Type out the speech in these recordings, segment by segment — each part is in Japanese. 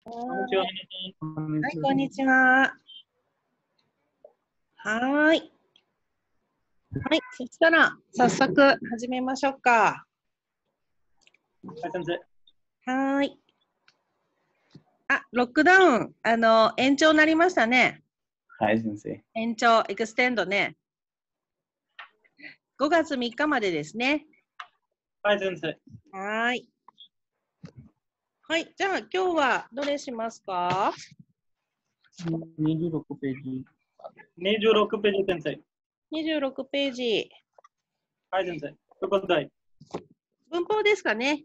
こんにちは。 はい、こんにちは。はい。はい、そしたら早速始めましょうか。 はい、先生。 はい。あ、ロックダウン、延長になりましたね。 はい、先生。 延長、エクステンドね。5月3日までですね。 はい、先生。 はい。はい、じゃあ今日はどれしますか 26ページ。 26ページ、先生。 26ページ。 はい、先生。と答え。 文法ですかね。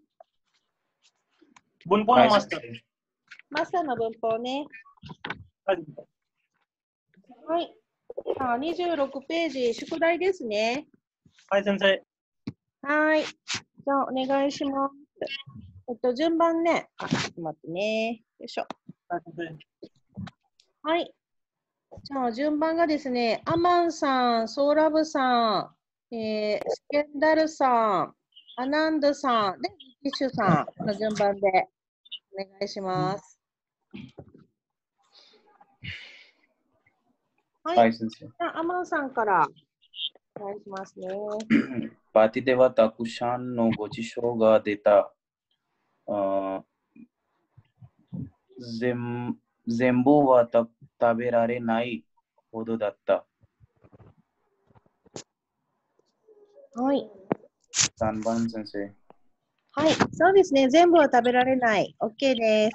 文法のマスター。 マスターの文法ね。 はい、先生。 はい。じゃあ26ページ、宿題ですね。 はい、先生。 はい。じゃあお願いします。順番ね。ちょっと待ってね。よいしょ。 はい、先はい。じゃあ順番がですね、アマンさん、ソーラブさん、スケンダルさん、アナンドさん、で、キッシュさんの順番でお願いします。はい。 はい、先生。 じゃあアマンさんからお願いしますね。 パティではたくさんのごちそうが出た。全部は食べられないほどだった。 はい。 3番先生。 はい。そうですね。全部は食べられない。OK です。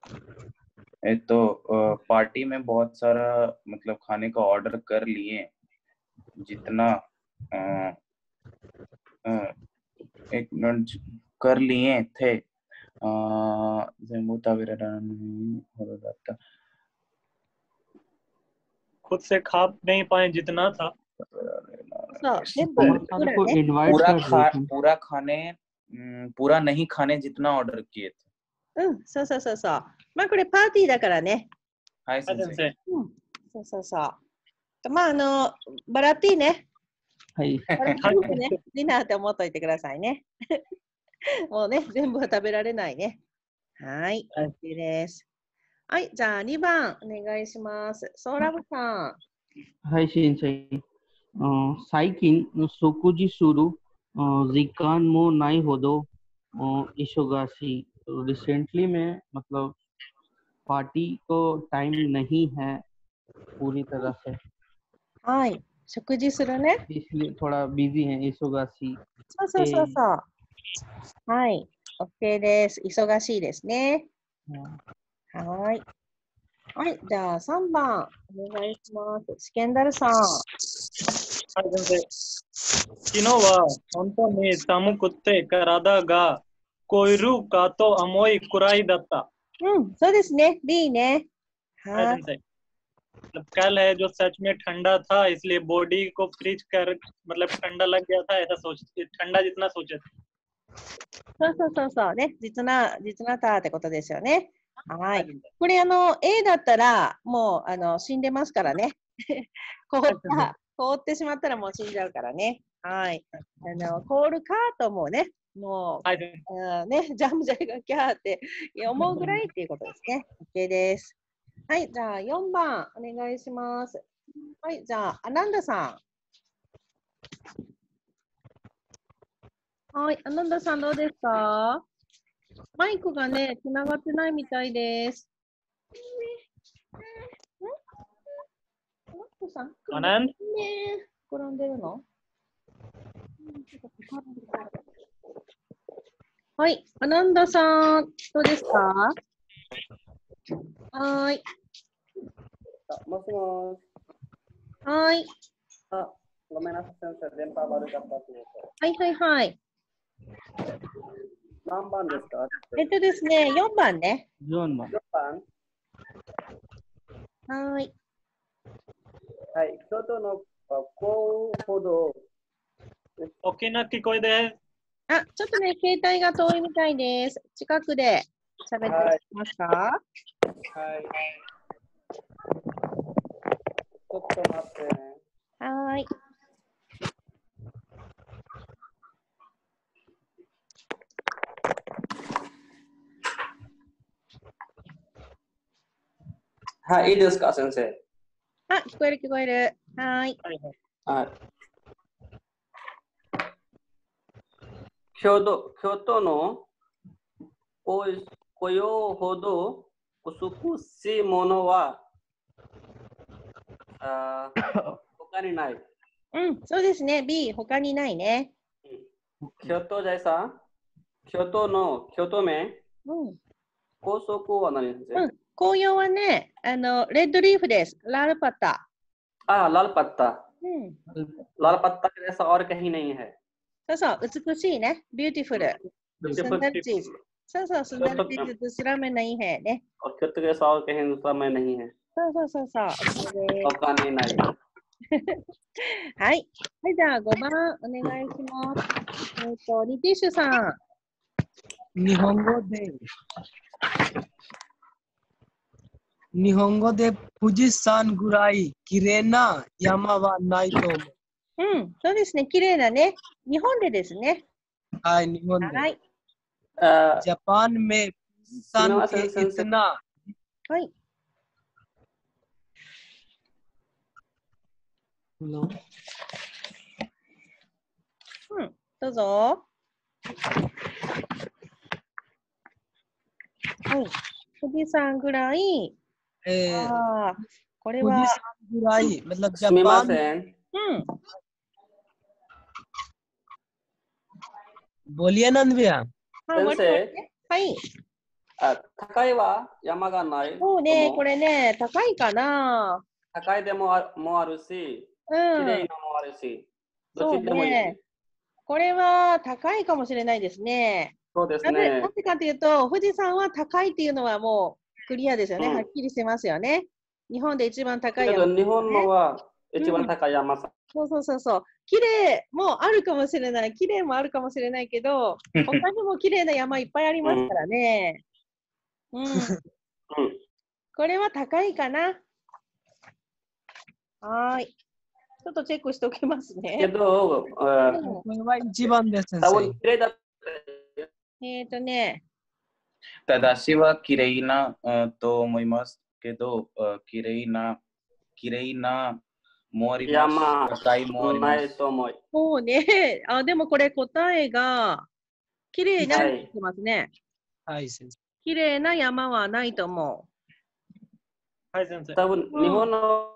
पार्टी में बहुत सारा मतलब खाने का ऑर्डर कर लिए जितना एक मिनट कर लिए थे खुद से खा नहीं पाए जितना था। そう、全部ね。 पूरा खाने पूरा नहीं खाने जितना ऑर्डर किए थे。 うん、そうそうそうそう。まあこれパーティーだからね。 はい、 はい、先生。 うん、そうそうそう。まあバラティーね。 はい。 バラティーね。ディナーって思っといてくださいね。もうね、全部は食べられないね。はい、OK です。はい、じゃあ2番お願いします。ソーラブさん。 はい、先生。最近、食事する時間もないほど忙しい。रिसेंटली में मतलब पार्टी को टाइम नहीं है पूरी तरह से। はい、食事するね。 इसलिए थोड़ा बिजी है,忙しい。 そうそうそうそう。はい、OK です。忙しいですね。はい。はい、じゃあ3番お願いします。スキャンダルさん。 はい、先生。昨日は本当に寒くて体が凍えるかと思いくらいだった。 うん、そうですね。B ね。 はい、 はい。 先生。कल है जो सच में ठंडा था इसलिए बॉडी को फ्रीज कर मतलब ठंडा लग गया था ऐसा सोच ठंडा जितना सोचे थे। そうそうそうそうね。実なたってことですよね。ははい、 い。 先生。 これA だったらもう死んでますからね。凍ってしまったらもう死んじゃうからね。はい。凍るかと思うね。もはい、先生。 う、ね、ジャムジャイがキャーって思うぐらいっていうことですね。OK です。はい。じゃあ4番お願いします。はい。じゃあアナンダさん。はい。アナンダさんどうですか？マイクがね、つながってないみたいです。 アナン転んでるの？はい、アナンダさん、どうですか？はーい。 もしもし。 はーい。 ごめんなさい、先生、電波悪かったというと。 はいはいはい。 何番ですか？ ですね、4番ね。 4番。 4番。 はーい。 はい、外のこうほど。 OK な聞こえです。 あ、ちょっとね、携帯が遠いみたいです。近くで喋ってますか？ はい。ちょっと待ってね。 はーい。 はい、いいですか、先生。 あ、聞こえる聞こえる。はーい。 はいはい。 はい。京都の雇用ほど美しいものは他にない。 うん、そうですね。B、他にないね。 京都名、 うん。 高速は何ですか？ うん。紅葉はね、レッドリーフです。ラルパタ。 लाल पत्ता। うん。 लाल पत्ता के जैसा और कहीं नहीं है। そうそう、美しいね。ビューティフル。सुंदर चीज。そうそう、सुंदर चीज दूसरा में नहीं हैね。 और kyotto के जैसा और कहीं दूसरा में नहीं है। そうそうそうそう。 他にない。 はい。はい、じゃあ5番お願いします。ニティッシュさん。 日本語で富士山ぐらい綺麗な山はないと思う。 うん、そうですね。綺麗なね。日本でですね。 はい、日本で。 はい。 जापान में富士山के इतना はい。うん、どうぞ。はい。富士山ぐらい。ああ、これは。 富士山ぐらい、मतलब すみませ जापान ん。 うん。 बोलिए नंद भैया। 先生、 はい。 高いは山がない。 そうね、これね、高いかな。 高いでもあるし、 うん。 綺麗なもあるし、どっちでもいい。 ね、これは高いかもしれないですね。 そうですね。 なぜかというと、富士山は高いっていうのはもうクリアですよね。 うんはっきりしてますよね。日本で一番高い山、 日本のは一番高い山さ。 そうそうそうそう。綺麗もあるかもしれない。綺麗もあるかもしれないけど、他にも綺麗な山いっぱいありますからね。うん。これは高いかな。はい。ちょっとチェックしておきますね。 けど、 これは一番です、先生。 綺麗だ。 ね。 正しいは綺麗なと思いますけど、綺麗なもあります。高いもあります。 ないと思う。 そうね。あ、でもこれ答えが綺麗なって言ってますね。 はい、先生。 綺麗な山はないと思う。 はい、先生。 多分日本の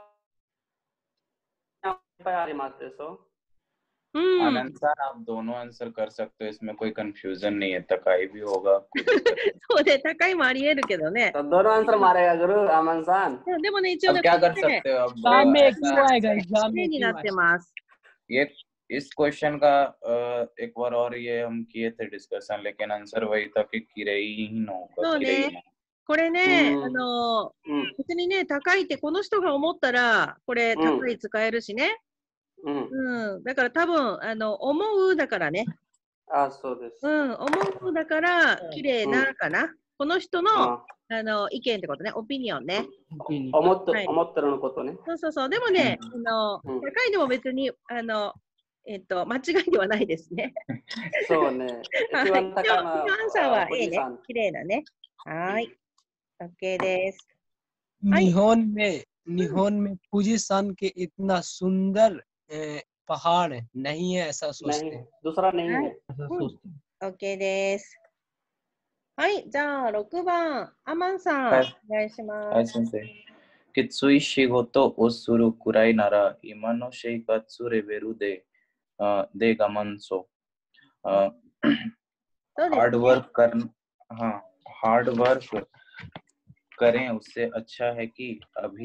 いっぱいありますでしょ。 आनंद सर आप दोनों आंसर कर सकते हो इसमें कोई कंफ्यूजन नहीं है तकाई भी होगा そうで高いもありえるけどね。 दोनों आंसर मारेगा गुरु अमन सान। でもね一応ね अब क्या कर सकते हो अब 綺麗になってます。 ये इस क्वेश्चन का एक बार और ये हम किए थे डिस्कशन लेकिन आंसर वही था कि किरई ही ना होगा そうね。これね、別にね、高いってこの人が思ったら、これ高い使えるしね。だから多分、思うだからね。 あ、そうです。 思うだから、綺麗なかな。この人の、意見ってことね、オピニオンね。 思ってるのことね。 そうそうそう。でもね、高いでも別に、間違いではないですね。 そうね。一番高いのは、 アンサーは A ね。綺麗だね。はい。OK です。 日本में富士山के इतना सुंदर पहाड़ नहीं है ऐसा सोचते हैं। दूसरा नहीं है। OK です。はい、じゃあ6番、アマンさん、お願いします。 はい、先生。きつい仕事をするくらいなら今の生活レベルで我慢そう。हार्ड वर्क करें उससे अच्छा है कि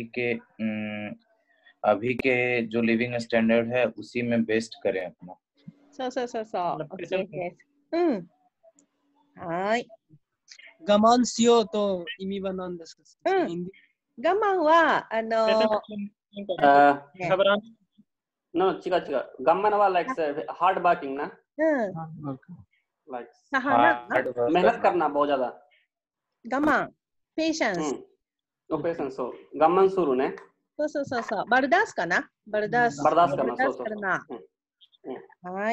अभी के जो लिविंग स्टैंडर्ड है उसी में बेस्ट करें अपना। そうそうそうそう。OK です。はい。 我慢しようと意味は何ですか？ 我慢は No,違う。我慢は like hard working な。मेहनत करना बहुत ज्यादा। 我慢、patience。 patience そう。我慢するね。 そう。バルダースかな？バルダースかな。はい。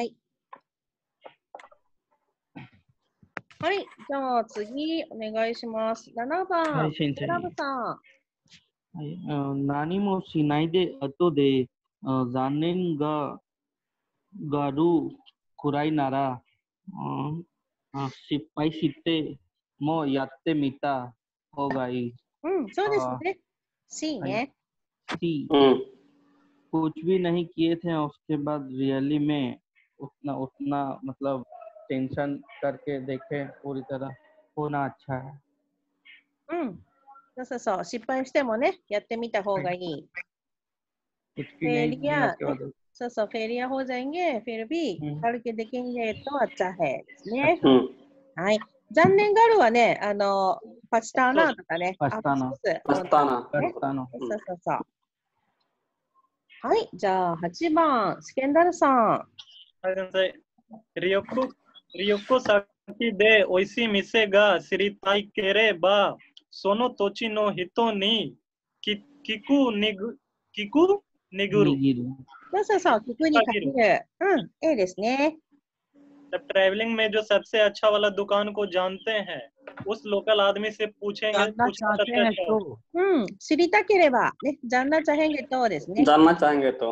はい、じゃあ次お願いします。7番、ラブさん。 何もしないで後で残念がるくらいなら失敗してもやってみた方がいい。 うん、そうですね。C ね。 C हम्म कुछ भी नहीं किए थे और उसके बाद रियली में उतना मतलब टेंशन करके देखे पूरी तरह होना अच्छा है। うん。そうそうそう。失敗してもね、やってみた方がいい。 कुछ भी नहीं किया फेलियर उसके बाद そうそう、फेलियर हो जाएंगे, फिर भी うん करके देखेंगे तो अच्छा हैですね。 हम्म はい。残念がるはね、パスターナとかね。 パスターナアフソース पछताना ね。 पछताना そうそうそう。はい。じゃあ、8番、スケンダルさん。 はい、先生。リヨコ先で美味しい店が知りたいければ、その土地の人に聞くにぐる。 निगिर そうそうそう、聞くにかける。うん、A ですね。 जब ट्रैवलिंग में जो सबसे अच्छा वाला दुकान को जानते हैं, उस लोकल आदमी से पूछेंगे, जानना पूछना चाहते सबसे हैं अच्छा तो होगा। うん、知りたければ、ね、जानना चाहेंगे तोですね。 जानना चाहेंगे तो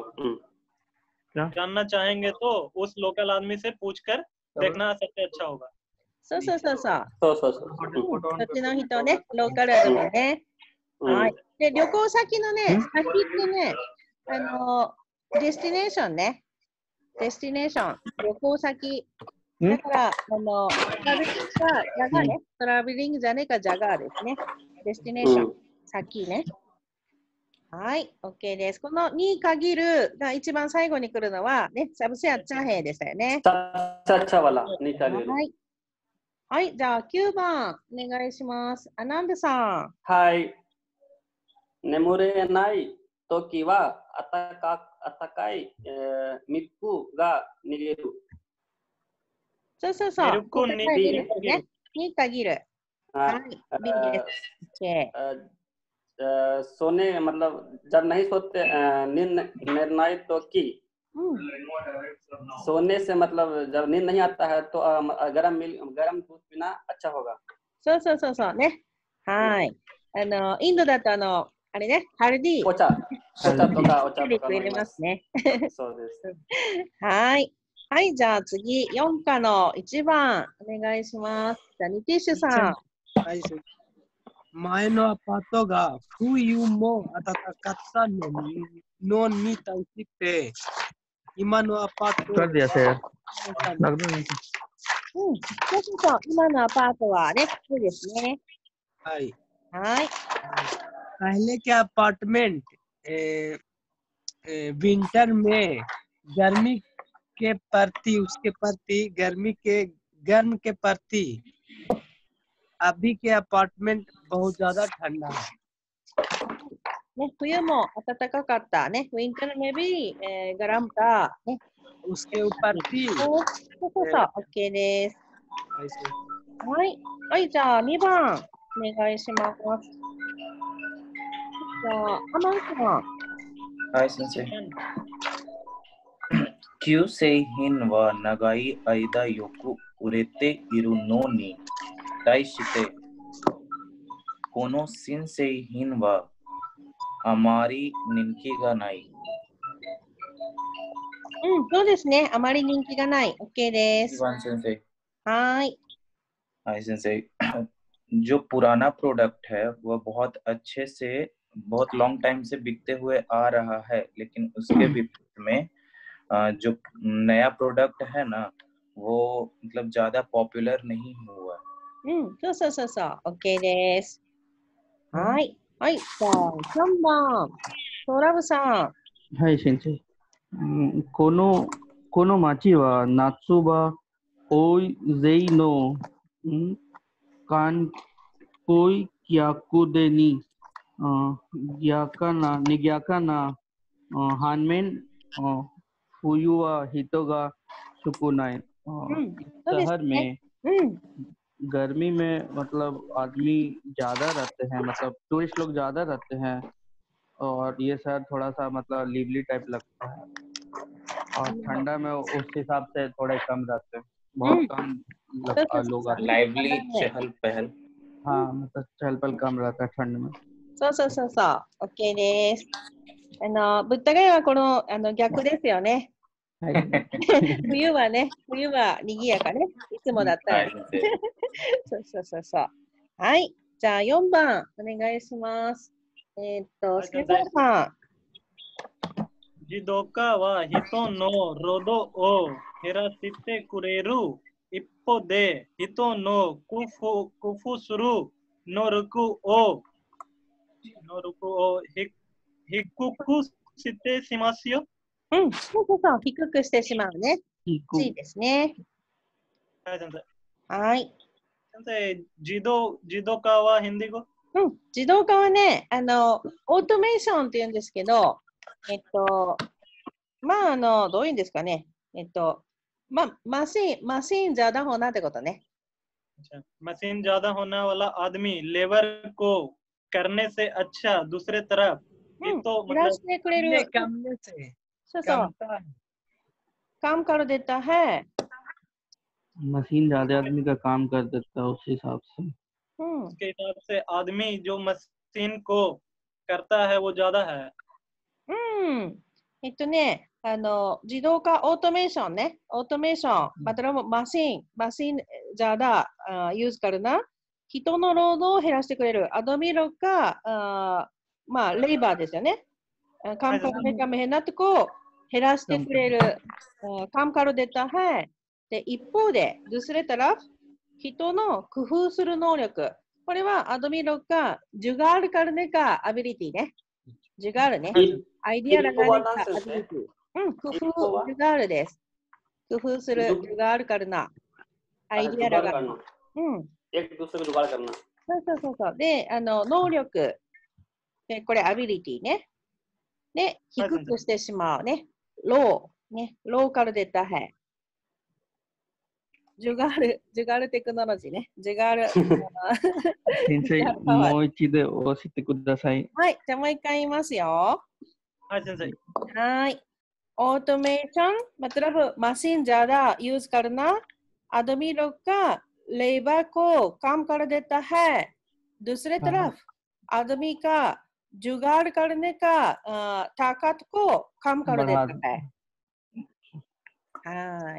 जानना चाहेंगे तो उस लोकल आदमी से पूछकर देखना सबसे अच्छा होगा। そうそうそうそう。 そうそっちの人ね、ローカルアドミンね。はい。で、旅行先のね、先ってね、デスティネーションね。デスティネーション、旅行先。だから、トラベリングか、ジャガーね。トラベリングじゃねえか、ジャガーですね。デスティネーション、先ね。はい、OK です。このに限るが一番最後に来るのは、ね、サブセアチャヘイでしたよね。 सबसे अच्छा वाला नहीं चाहिए はい。はい、じゃあ9番、お願いします。アナンドさん。 はい眠れない時は暖かい、ミルクが逃げる。 そうそうそう。 ミルクに温かいミルクね。に限る。ははいい、B です。OK。 सोने मतलब जब नहीं सोते नींद निर्णय तो की うん。 सोने से मतलब जब नींद नहीं आता है तो गरम दूध पीना अच्छा होगा そうそうそうそうね。はい。インドだとあれね、ハルディ。 お茶とかミルク入れますね。 そうです。 はい。はい、じゃあ次、4課の1番、お願いします。じゃあ、ニティッシュさん。 はい前のアパートが冬も暖かったのに対して今のアパート कर दिया सर は लग रहा है うん。そうそうそう、今のアパートはね、そうですね。 はいはい。 पहले के अपार्टमेंट विंटर में गर्मी के प्रति उसके प्रति गर्म के प्रति अभी के अपार्टमेंट बहुत ज्यादा ठंडा है ね、冬も暖かかったね。ウィンターメビー、ガラムタ、ね。 उसके ऊपर भी そうそうそう、OK です。 ऐसे はい。はい、じゃあ2番、お願いします。じゃあ、アマンさん。 はい、先生。旧製品は長い間よく売れているのに対して、この新製品はあまり人気がない。 うん、そうですね。あまり人気がない。OK です。 इवान सेंसे। はーい。 हाय सेंसे। जो पुराना प्रोडक्ट है वह बहुत अच्छे से बहुत लॉन्ग टाइम से बिकते हुए आ रहा है, लेकिन उसके विपरीत में जो नया प्रोडक्ट है ना वो मतलब ज्यादा पॉपुलर नहीं हुआ. うん、そうそうそうそう。OK です。はーい。はい。じゃあ、3番。トラブさん。 はい先生、この町は夏は大勢の観光客でに賑やかな反面冬は人が少ない。 うん、そうです शहर ね。 में うん。 गर्मी में मतलब आदमी ज्यादा रहते हैं, मतलब टूरिस्ट लोग ज्यादा रहते हैं और ये शहर थोड़ा सा मतलब लिवली टाइप लगता है, और ठंडा में उस हिसाब से थोड़े कम रहते हैं, बहुत कम लोग आते हैं. लाइवली चहल पहल. हाँ मतलब चहल पहल कम रहता है ठंड में. そうそうそうそう。OK です。ぶった切りはこの、逆ですよね。 はい。 冬はね、冬は賑やかね。いつもだったら。 はい、先生。 そうそうそうそう。はい。じゃあ4番、お願いします。スケボーさん。 自動化は人の労働を減らしてくれる。一方で、人の工夫する能力を低くしてしますよ。 うん、そうそうそう。低くしてしまうね。 低くいいですね。 はい、先生。 はい。 先生、自動化はヒンディ語？ うん、自動化はね、オートメーションって言うんですけど、まあ、どういうんですかね。マシンज़्यादा होनाってことね。 मशीन ज्यादा होने वाला आदमी लेबर को करने से अच्छा दूसरे तरफ う ये ん、 तो 減ら मतलब してくれ ये る。 कमने से そうそう。 कमता है। काम कर देता है। मशीन ज्यादा आदमी का काम कर देता है उस हिसाब से। うん。 उसके हिसाब से आदमी जो मशीन को करता है वो ज्यादा है। うん。自動化オートメーションね。オートメーション。मतलब मशीन ज़्यादा यूज करना。人の労働を減らしてくれる。आदमी लोग काまあ、レイバーですよね。काम करने का मेहनत को減らしてくれる。काम कर देता है。で、一方で、दूसरे तरफ、人の工夫する能力。これはआदमी लोग का जुगाड़ करने का एबिलिटीね。जुगाड़ね。アイディアलगाने का एबिलिटी。うん、工夫、जुगाड़です。工夫する、जुगाड़ करना。アイディアलगाना。うん。 एक दूसरे को जुगाड़ करना। そうそうそうそう。で、能力。で、これ、アビリティね。で、低くしてしまうね。ロー。ね。ローカルデータへ。ジュガールテクノロジーね。ジュガール。 先生、もう一度教えてください。 はい。じゃあもう一回言いますよ。 हाँ सर। はい。ऑटोमेशन मतलब मशीन ज्यादा यूज करना आदमी लोग का लेबर को काम कर देता है। दूसरे तरफ आदमी का जुगाड़ करने का ताकत को कम कर देता है। はい。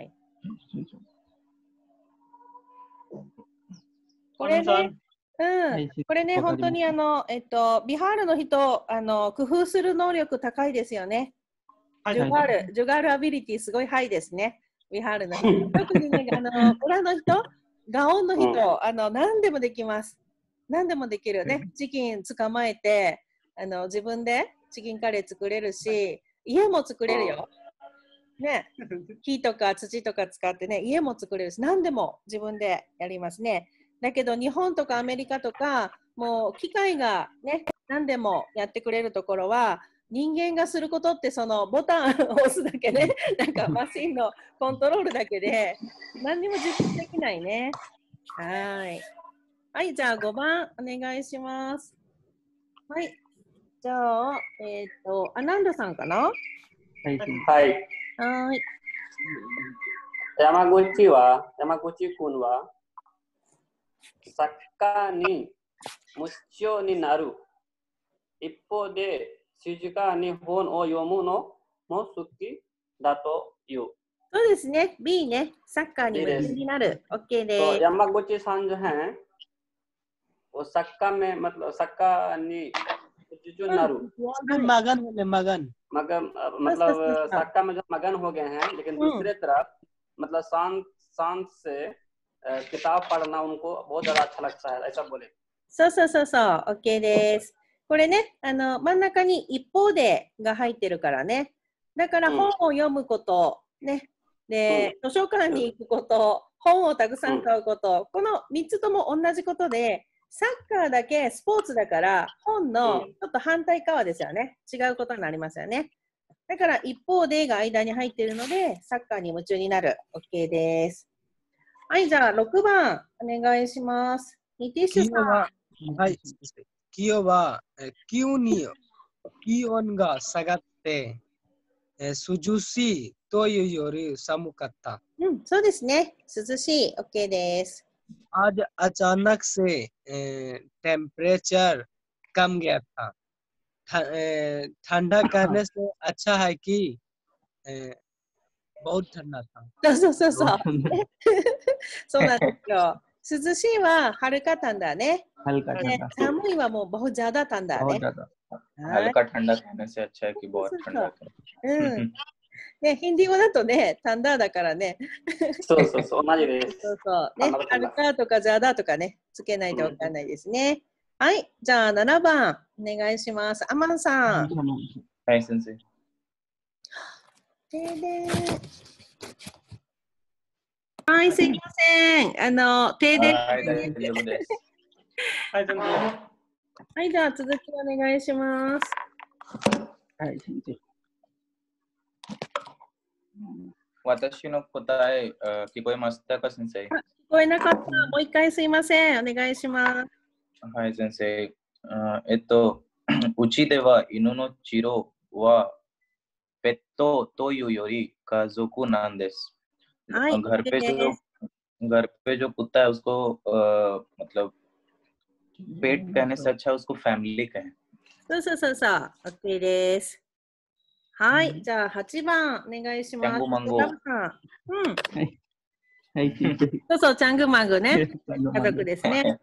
これね、これね、本当にビハールの人、工夫する能力高いですよね。ジュガールアビリティすごいハイですね。ビハールの人。特にね、裏の人、ガオンの人、何でもできます。何でもできるね。チキン捕まえて、自分でチキンカレー作れるし、家も作れるよ。ね、木とか土とか使ってね、家も作れるし、何でも自分でやりますね。だけど日本とかアメリカとか、もう機械がね、何でもやってくれるところは、人間がすることってそのボタンを押すだけで、なんかマシンのコントロールだけで、何にも実施できないね。はい。はい、じゃあ5番お願いします。はい。じゃあ、アナンダさんかな？ はい。 はい。 山口君は、作家に夢中になる。一方で、静かに本を読むのも好きだという。 そうですね。B ね。サッカーに夢中になる。OK です。 山口さんजो हैं वो सक्का में मतलब सक्काに夢中になる。 मगन मतलब सक्का में जो मगन हो गए हैं, लेकिन दूसरे तरफ मतलब शांत से किताब पढ़ना उनको बहुत ज्यादा अच्छा लगता है, ऐसा बोले. そうそうそうそう。OK です。これね、真ん中に一方でが入ってるからね。だから本を読むこと、ね。で、図書館に行くこと、本をたくさん買うこと、この3つとも同じことで、サッカーだけスポーツだから、本のちょっと反対側ですよね。違うことになりますよね。だから一方でが間に入っているので、サッカーに夢中になる。OK です。はい、じゃあ6番お願いします。ニティッシュさん。 はい。気温は、気温が下がって、涼しいというより寒かった。 うん、そうですね。涼しい。OK です。 आज अचानक से टेम्परेचर कम गया था। ठंडा करने से अच्छा है कि बहुत ठंडा था। そうそうそうそう。 बहुत そうなんですよ。涼しいははるかたんだね。 हल्का ね ठंडा 寒いはもうबहुत ज़्यादा たんだ बहुत ね。 ज्यादा। はい。 हल्का ठंडा कहने से अच्छा है कि そう बहुत そうそ ठंडा う。うん。ね、ヒンディー語だとね、タンダーだからね。 そうそうそう、同じです。 そうそう。ねあなる、ほどはるかとかザーダーとかね、つけないとわかんないですね。はい。じゃあ7番、お願いします。アマンさん。 はい、先生。 でではい、すいません。停電。 はい、大丈夫です。 はい、先生。 はい、じゃあ続きお願いします。 はい、先生。 私の答え、聞こえましたか、先生。 聞こえなかった。もう一回すいません。お願いします。 はい、先生。うちでは犬の治療はペットというより家族なんです。 はい、 घर पे OK जो です。 घर पे जो कुत्ता है उसको मतलब पेट कहने से अच्छा उसको फैमिली कहें। そうそうそうそう。OK です。はい、じゃあ8番お願いします。 チャングマンゴラブさん。うん。 はい、先生。 そうそう、チャングマングね。家族ですね。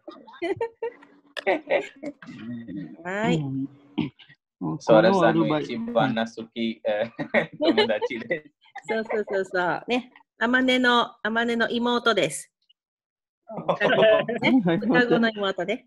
はい。 ソラさんの一番な好き友達です。 そうそうそうそう。ね。あまねの妹です。ね。双子の妹ね。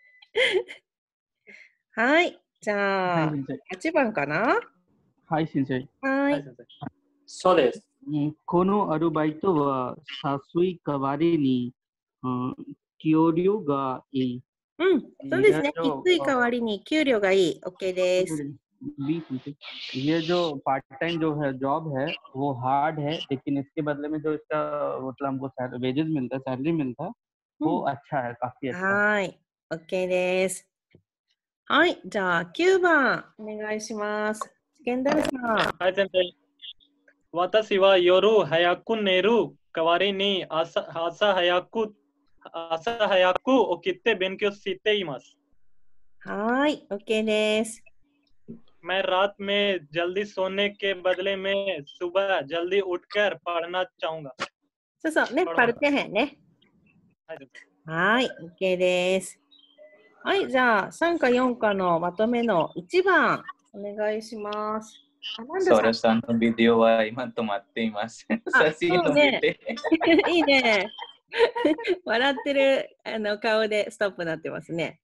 はい。じゃあ、8番かな。 はい、先生。 は。 はいい、先生。 そうです。 このアルバイトは誘い代わりに、給料がいい。 うん、そうですね。きつい代わりに給料がいい。OK です。 ये जो पार्ट टाइम जो है जॉब है वो हार्ड है, लेकिन इसके बदले में जो इसका मतलब हमको वेजेस मिलता है, सैलरी मिलता है, वो अच्छा है, काफी अच्छा है। はい。OK です。はい。じゃあ、9番、お願いします。ケンダルさん。 はい、先生。私は夜早く寝る代わりに朝早く起きて勉強しています。 はい。OK です。 मैं रात में जल्दी सोने के बदले में सुबह जल्दी उठकर पढ़ना चाहूंगा। そうそう。ね、パルテヘンね。 はい、先生。 はい。OK です。はい。じゃあ、3か4かのまとめの1番、お願いします。アマンダさん。 ソラさんのビデオは今止まっています。写真を見て。 いいね。笑ってる顔でストップになってますね。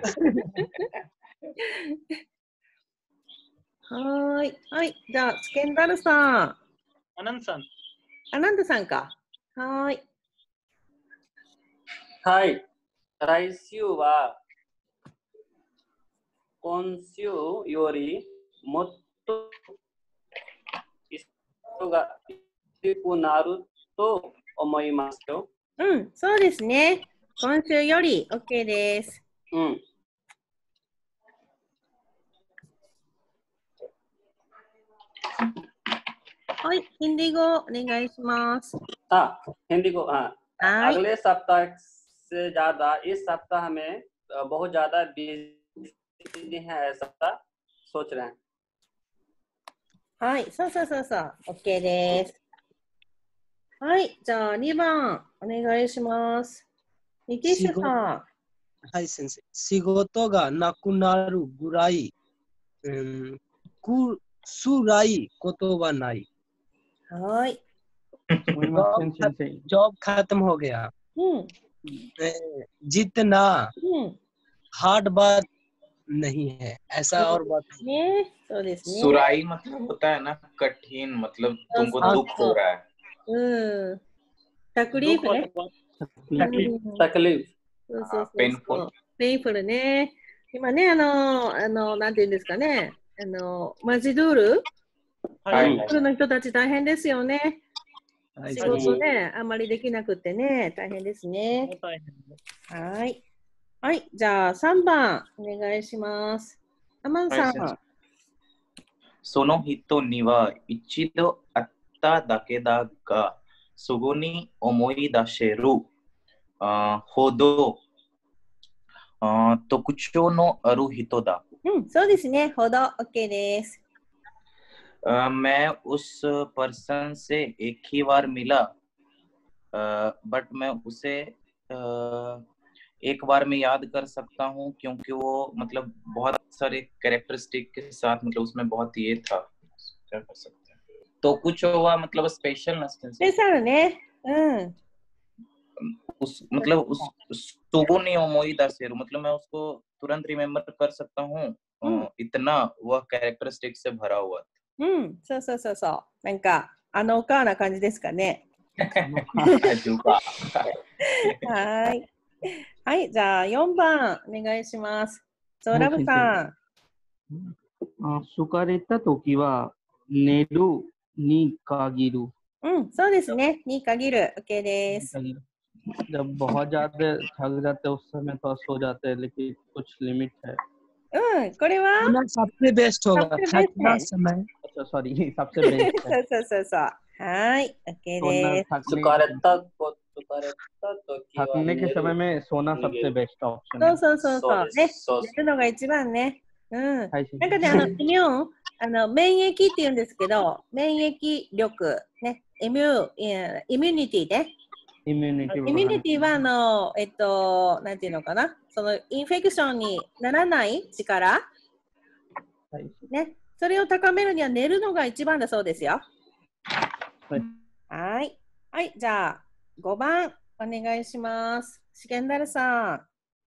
はーい。はい。じゃあ、スケンダルさん。 アナンさん。 アナンダさんか。はーい。 はい。来週は今週よりもっと人が良くなると思いますよ。 うん、そうですね。今週より OK です。 うん。 はい。ヒンディー語お願いします。 हिंदी को अगले सप्ताह से ज्यादा इस सप्ताह में बहुत ज्यादा बिजी है ऐसा सोच रहे हैं। はい。そうそうそうそう。OK です。はい。じゃあ、2番お願いします。ニティッシュさん。 はい先生。仕事がなくなるぐらい、辛いことはない。 はい。 जॉब खत्म हो गया। うん。 जितना うん。 हार्ड बात नहीं है, ऐसा और बात ね。そうですね。 सुराई मतलब होता है ना कठिन, मतलब तुमको दुख हो रहा है। うん。तकलीफね。 तकलीफ そうそうそう。 पेनफुल ペインフルね。今ね、なんていうんですかね。マジドゥールはいマジドゥールの人たち大変ですよね。 はい仕事ね、あんまりできなくてね、大変ですね。 もう大変です。 はい。はい。じゃあ、3番、お願いします。アマンさん。 その人には一度会っただけだが、すぐに思い出せるほどとくちょのある人だ。 うん、そうですね。ほど OK です。 मैं उस पर्सन से एक ही बार मिला, बट मैं उसे एक बार में याद कर सकता हूँ क्योंकि वो मतलब बहुत सारे कैरेक्टरिस्टिक के साथ मतलब उसमें बहुत ये था, क्या कर सकते हैं। तो कुछ हुआ मतलब स्पेशल でさるね。うん。 उस मतलब उस सुगो नहीं ओमोईदा सेरु मतलब मैं उसको तुरंत रिमेम्बर कर सकता हूँ, इतना वह कैरेक्टरिस्टिक से भरा हुआ था। うん、そうそうそうそう。なんか、あのおかな感じですかね。 जुबा はい。はい、じゃあ4番お願いします。ソーラブさん。 疲れたときは寝るに限る。 うん、そうですね。に限る。OK です。 जब बहुत ज्यादा थक जाते हैं उस समय तो सो जाते हैं, लेकिन कुछ लिमिट है. うん、これは सोना सबसे बेस्ट होगा, सबसे बेस्ट थकना है। समय। अच्छा सॉरी, सबसे बेस्ट そ है. うそうそうそう。はい、OK सोना です。 थकने के समय में सोना सबसे बेस्ट ऑप्शन そう है. そうそうそう。ね、寝るのが一番ね。うん。なんかね、イミューン、免疫って言うんですけど、免疫力、ね、イミュニティね。イミュニティは、なんていうのかな、そのインフェクションにならない力、ね、それを高めるには寝るのが一番だそうですよ。はい。はい、じゃあ、5番、お願いします。シゲンダルさん。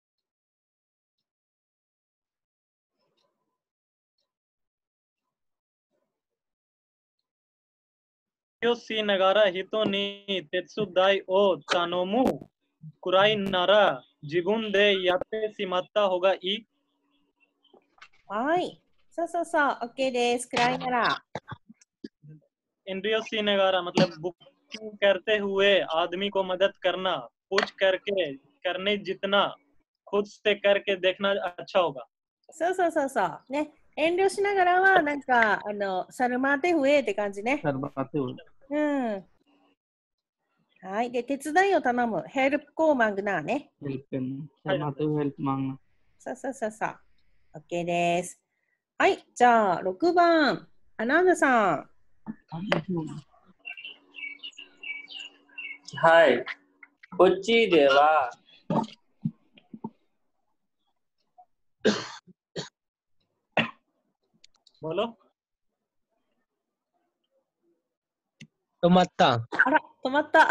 しながら人に手伝いを頼むくらいなら自分でやってしまった方がいい。 はい。そうそうそう、OK です。くらいなら。 इंद्रियों नगारा मतलब बुकिंग करते हुए आदमी को मदद करना, कुछ करके करने जितना खुद से करके देखना अच्छा होगा. そうそうそうそう。ね。遠慮しながらは、なんか、サルマーテフエって感じね。うん。はい。で、手伝いを頼む。ヘルプコーマングナーね。そうそうそうそう。OK です。はい。じゃあ、6番。アナンダさん。 はい。こっちでは、 बोलो. 止まった。 あら、止まった。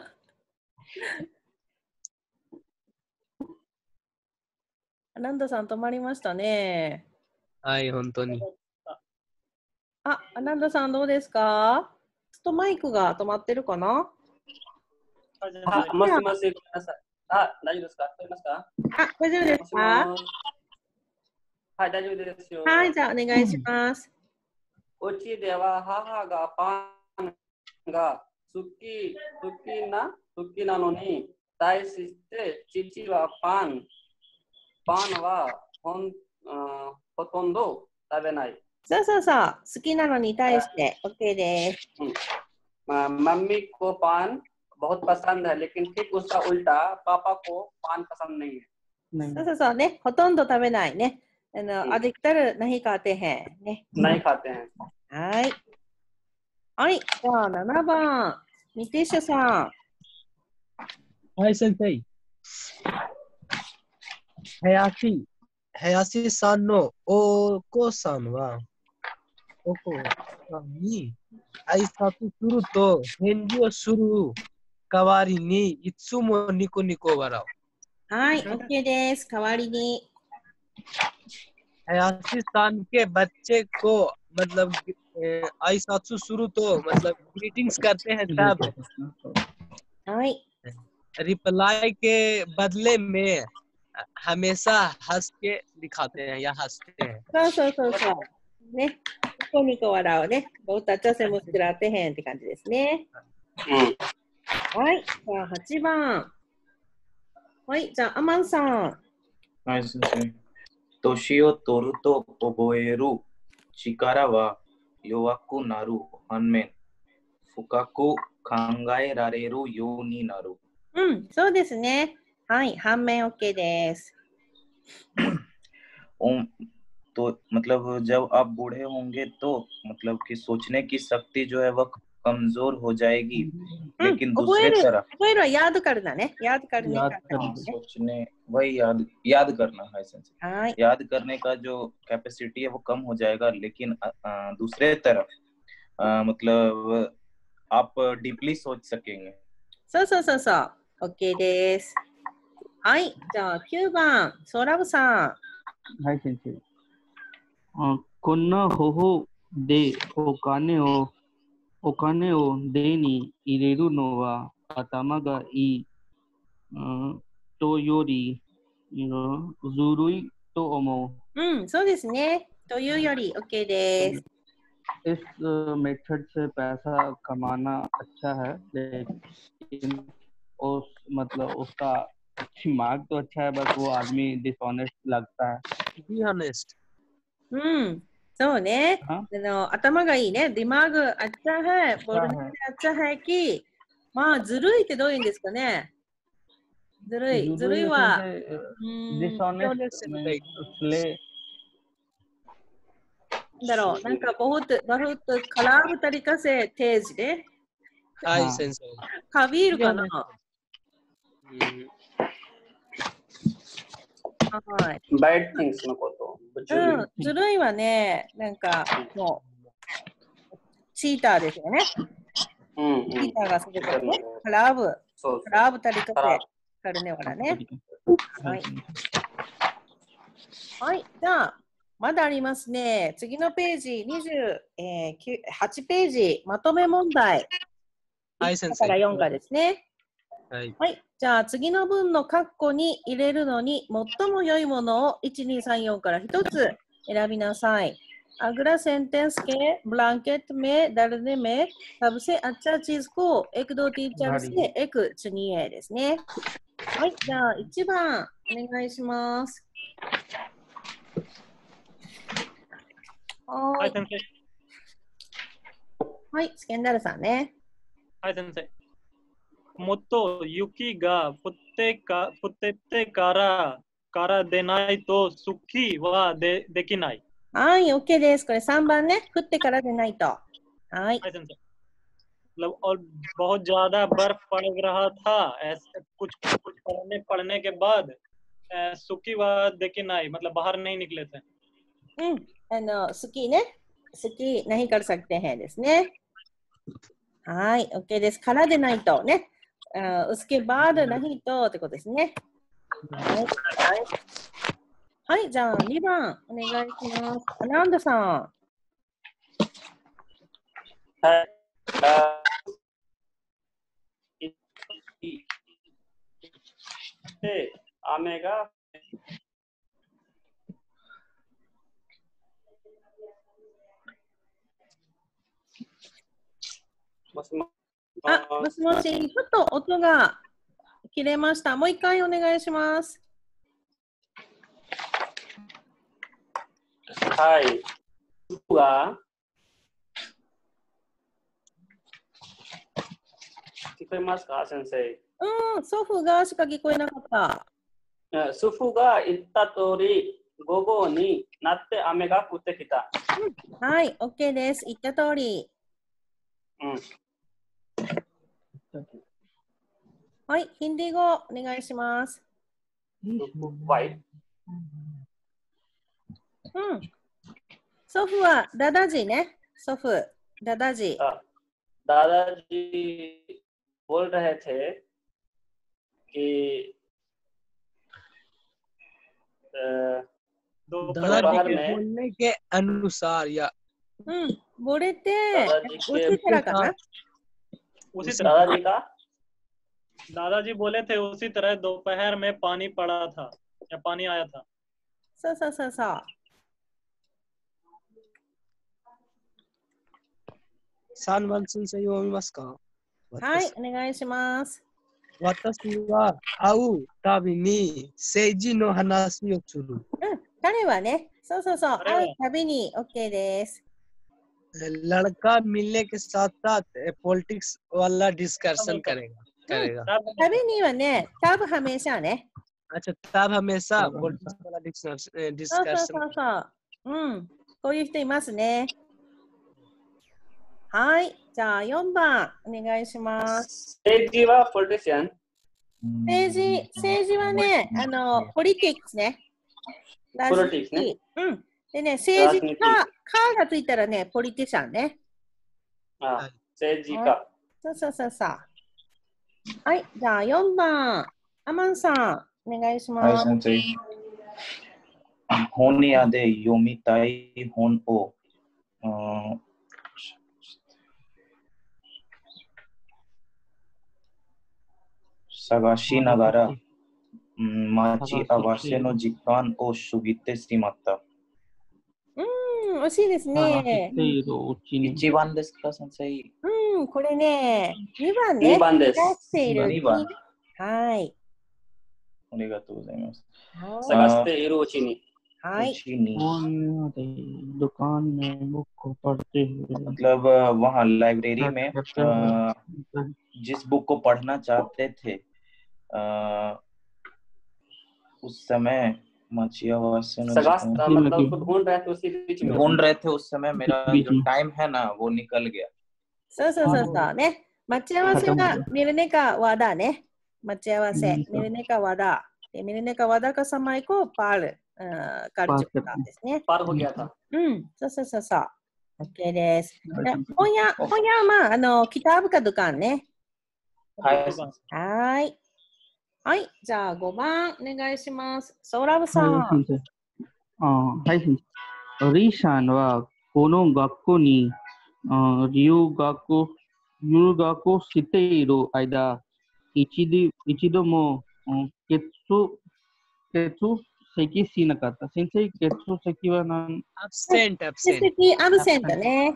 アナンダさん止まりましたね。 はい、本当に。 あ、アナンダさんどうですか？ちょっとマイクが止まってるかな？ あ、もしもし、ごめんなさい。あ、大丈夫ですか？聞こえますか？ あ、大丈夫ですか？ はい、大丈夫ですよ。 はい、じゃあお願いします。 うちでは母がパンが好きなのに対して父はパンはほとんど食べない。 そうそうそう、好きなのに対して OK です。 मम्मी को पान बहुत पसंद है, लेकिन ठीक उसका उल्टा पापा को पान पसंद नहीं है. そうそうそうね、ほとんど食べないね。अधिकतर नहीं खाते हैंね。 नहीं खाते हैं. はい。はい、じゃあ7番、ニティッシュさん。 はい、先生。林さんのお子さんに挨拶すると返事をする代わりにいつもニコニコ笑う。 はい、OK です。代わりに。 林さんके बच्चे को मतलब आइसात्सु शुरू तो मतलब ग्रीटिंग्स करते हैं तब रिप्लाई के बदले में हमेशा हंस के दिखाते हैं या हंसते हैं. そうね、ニコニコ笑うね。बहुत अच्छा से मुस्कुराते हैंって感じですね。はい、じゃあ8番。はい、じゃあアマンさん。 はい、先生。年を取ると覚える力は弱くなる反面、深く考えられるようになる。 うん、そうですね。はい、反面 OK です。 तो मतलब जब आप बूढ़े होंगे तो मतलब कि सोचने की शक्ति जो है वह कमजोर हो जाएगी, लेकिन 覚 दूसरे える。 तरफ 覚えるはヤードカルだね。ヤードカルね。 याद कर हाँ, लो। सोचने वही याद करना है सेंसे। はい。 याद करने का जो कैपेसिटी है वो कम हो जाएगा, लेकिन दूसरे तरफ मतलब आप डीपली सोच सकेंगे। そうそうそうそう。OK です。はい。じゃあ9番、ソーラブさ हाय सेंसे। कोन्ना हो दे ओकाने ओ दे नी इरेरु नोवा atama ga ii to yori zurui to omou। ん。うん、そうですね。というより OK です。 इस मेथड से पैसा कमाना अच्छा है, लेकिन उस मतलब उसका दिमाग तो अच्छा है, बस वो आदमी डिसऑनेस्ट लगता है। Be honest. うん。そうね。 हाँ 頭がいいね。ディマーグ、あっちゃहै。ボルネ है। あっちゃहै कि、まあ、ずるいってどういうんですかね。ずるい。ずるいは、 डिसऑनेस्ट Honest and में right. इसलिए なんだろう。なんか、बहुत खराब तरीका से तेजね。 Hi, हाँ sensei. カビール Be かな。 honest. はい。 बैड थिंग्सのこと。 うん。ずるいはね、なんか、もう、チーターですよね。 うんチーターがすることね。 うんカラーブ。 そうカラーブタリカカラセ。カルネワラね。 हाँ, はい。じゃあ、まだありますね。次のページ、8ページ、まとめ問題。 はい 1から4がですね。 はい。 はい。じゃあ、次の文の括弧に入れるのに、最も良いものを1、2、3、4から1つ選びなさい。अगला सेंटेंस के ब्लैंकेट में डालने में सबसे अच्छा चीज को 1、2、3、4से 1 चुनिए ですね。はい。じゃあ、1番、お願いします。ははい、 ーい。 先生。 はい、スケンダルさんね。 はい、先生。もっと雪が降ってからでないとスキーはできない。 はい、OK です。これ3番ね。降ってからでないと。はい。 はい、先生。मतलब और बहुत ज्यादा बर्फ पड़ रहा था, ऐसे कुछ पड़ने के बाद सूखी व देखी नहीं, मतलब बाहर नहीं निकले थे। スキーね。スキーनहीं कर सकते हैंですね。はい、OK です。からでないとね。उसके बाद नहींとってことですね。はい。はい、じゃあ2番お願いします。アナンダさん。 はい。で、雨がもしももしもし、ちょっと音が切れました。もう一回お願いします。 はい。は聞こえますか、先生。 祖父がしか聞こえなかった。 祖父が言った通り、午後になって雨が降ってきた。 はい、OK です。言った通り。はい、ヒンディー語お願いします。 White。 祖父はダダジね。祖父、ダダジ。 दादाजी बोल रहे थे कि दादाजी के बोलने के अनुसार या ボレて、उसी तरह का ना? उसी तरह दादाजी बोले थे उसी तरह दोपहर में पानी पड़ा था या पानी आया था। そうそうそうそう。 3番先生読みますか？ はい、お願いします。 私は会うたびに政治の話をする。 彼はね、そうそうそう、会うたびに OK です。 लड़का मिलने के साथ साथ पॉलिटिक्स वाला डिस्कशन करेगा। たびにはね、多分हमेशाね。 अच्छा तब हमेशा तब पॉलिटिक्स हमेशा वाला そうそう डिस्कशन そうそう。うん。こういう人いますね。はい。じゃあ4番お願いします。 Seiji wa politician. 政治はね、ポリティックスね。ラジ Politics ね。 うん。でね、政治ラジニティかがついたらね、ポリティシャンね。 Ah, Seiji ka. そうそうそうそう。はい。じゃあ4番、アマンさん、お願いしはい、 ます。 先生。本屋で読みたい本を、探しながら、待ち合わせの時間を過ぎてしまった。 惜しいですね。 一番ですか、先生。 これね、2番ね。 2番です。 探しているうちに。 2番。 はい。 ありがとうございます。 探しているうちに。 はい。 दुकान में बुक को पढ़ते हुए मतलब वहाँ लाइब्रेरी में जिस बुक को पढ़ना चाहते थे उस समय मतलब ढूंढ रहे थे उसी बीच में। ढूंढ रहे थे उस समय मेरा जो टाइम है ना वो निकल गया। そうそうそうそうね。待ち合わせがミルネカワダね。待ち合わせ。ミルネカワダ。ミルネカワダかサマイコパール。カルチュカですね。 パールहो गया था。 そうそうそうそう。OK です。本屋はまあ、キターブカドカンね。はい。はい。じゃあ5番お願いします。ソーラブさん。 はい、先生。リーシャンはこの学校に留学している間、一度も欠席しなかった。先生、欠席は何？ アブセントね。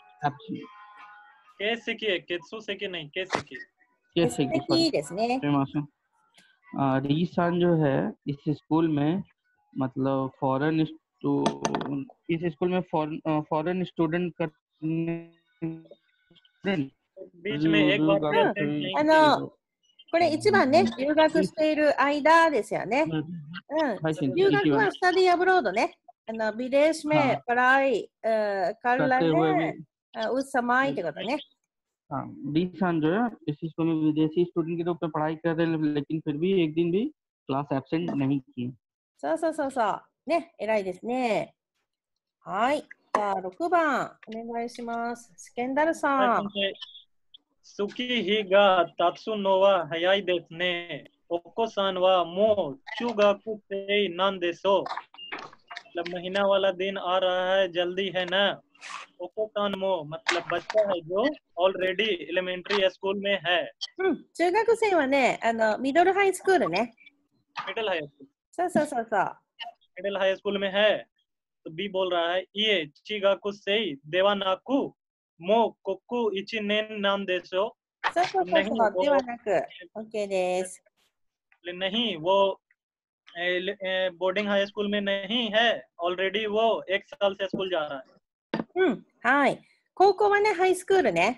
欠席है, 欠席नहीं, 欠席。 欠席ですね。 री सान जो है इस स्कूल में मतलब इस स्कूल में फॉरेन स्टूडेंट बीच में एक बार これ1番ね、留学している間ですよね。留学はスタディアブロードね。ビデーシメ、パライ、カルラね、ウッサマイってことね。 डी सान जो है इस स्कूल में विदेशी स्टूडेंट के रूप में पढ़ाई कर रहे हैं लेकिन फिर भी एक दिन भी क्लास एब्सेंट नहीं की। そうそうそうそう。ね、偉いですね。はい。じゃあ6番お願いします。スケンダルさん。 好き日が経つのは早いですね。お子さんはもう中学生なんでしょう。मतलब महीना वाला दिन आ रहा है, जल्दी है ना। ओकोसान मो मतलब बच्चा है जो ऑलरेडी एलिमेंट्री स्कूल में है। 中学生はね、ミドルハイスクールね。 middle high school. そうそうそうそう。 middle high school में है। तो बी बोल रहा है ये चिगाकु सेई देवानाकु मो कोकु इची नेन नाम देशो। そうそうそうそうではなく OK です。 नहीं वो बोर्डिंग हाई स्कूल में नहीं है, ऑलरेडी वो 1 साल से स्कूल जा रहा है। はい。高校はね、ハイスクールね。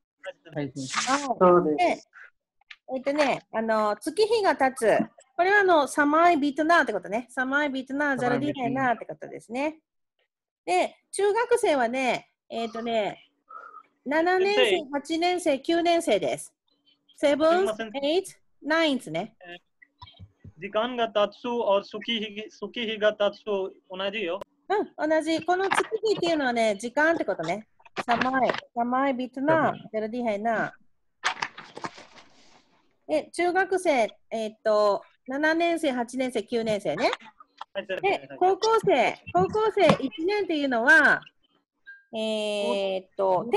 月日が経つ。これはサマイビートナーってことね。サマイビートナー、ザルディヘナーってことですね。で、中学生はね、7年生、8年生、9年生です。7、8、9ね。 時間が経つऔर月日が経つ同じよ。 同じ。この月日っていうのはね、時間ってことね。サマイビートナー、ザルディヘナー。中学生、7年生、8年生、9年生ね。で、高校生1年っていうのは、テ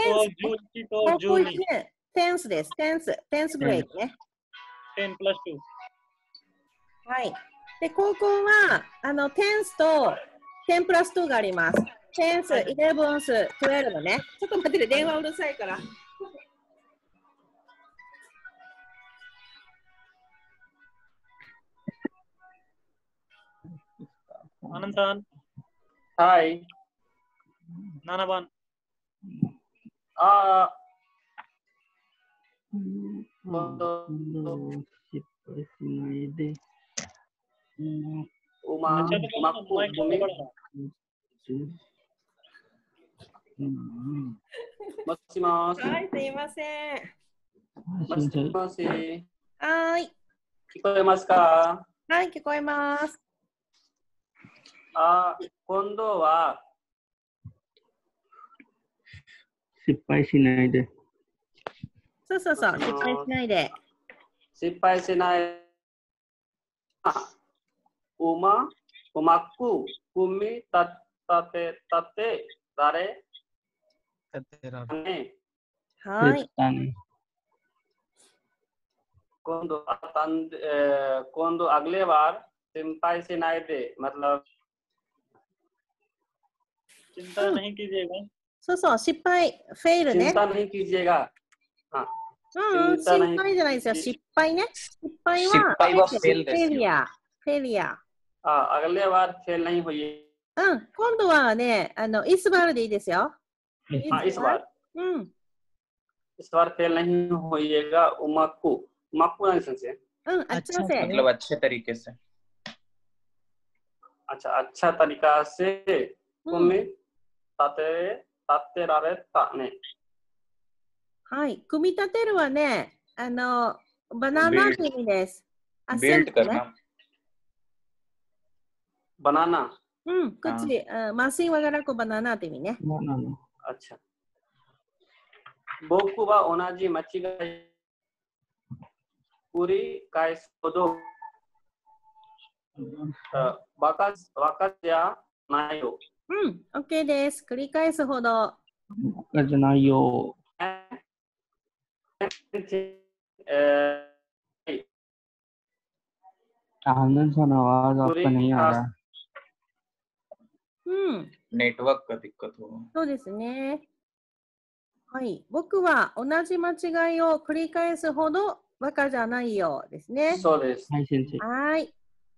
ンスです。テンスグレードね。 10プラス2。 はい。で、高校は、テンスと10プラス2があります。テンス、11ス、12ね。ちょっと待って、電話うるさいから。 アナンさん。 はい。 7番。 उमा अच्छा तो उमाक्कू माइक भूमि बढ़ा। मस्सिमास はい、すいません。 先生。 मस्सिमासी はい、 聞こえますか？ はい、聞こえます。 今度は失敗しないで。 そうそうそう、 もしもし失敗しないで。 失敗しない馬うまく組み立てられ तेरा ね。 はい、 絶対に。 今度अगले बार सिंपाई से नाई दे मतलब चिंता नहीं कीजिएगा। そうそう、失敗、フェイルね。 चिंता नहीं कीजिएगा। हाँ うん、 चिंता नहीं 心配じゃないですよ。 कीजिए- 失敗ね。失敗は、 失敗はフ fail ですよ。 ェリア。フェリア。 अगले बार फेल नहीं हुई। うん、今度はね、イスバルでいいですよ。 हाँ इस बार うん、 इस बार फेल नहीं होइएगा। उमाकू उमाकू नहीं समझे। うん、あっちのせい。 मतलब अच्छे तरीके से। अच्छा अच्छा तरीका से うん、 तुम्हें ताते रारे ताने はい、組み立てるはね、バナナって意味です。アセン बिल्ड ブルね。 करना। बनाना うん、口、マシンわがらこバナナって意味ね。 ななの。 अच्छा बोकू वा ओनाजी मच्छी का पूरी कायसोदो वाकस वाकस या नायो うん、OK です。繰り返すほど。 काじゃないよ。 आनंद सा आवाज आपका नहीं आ रहा है। うん、 नेटवर्क का दिक्कत होगा। そうですね。はい、僕は同じ間違いを繰り返すほどバカじゃないようですね。 そうです。 はい、先生。 はい、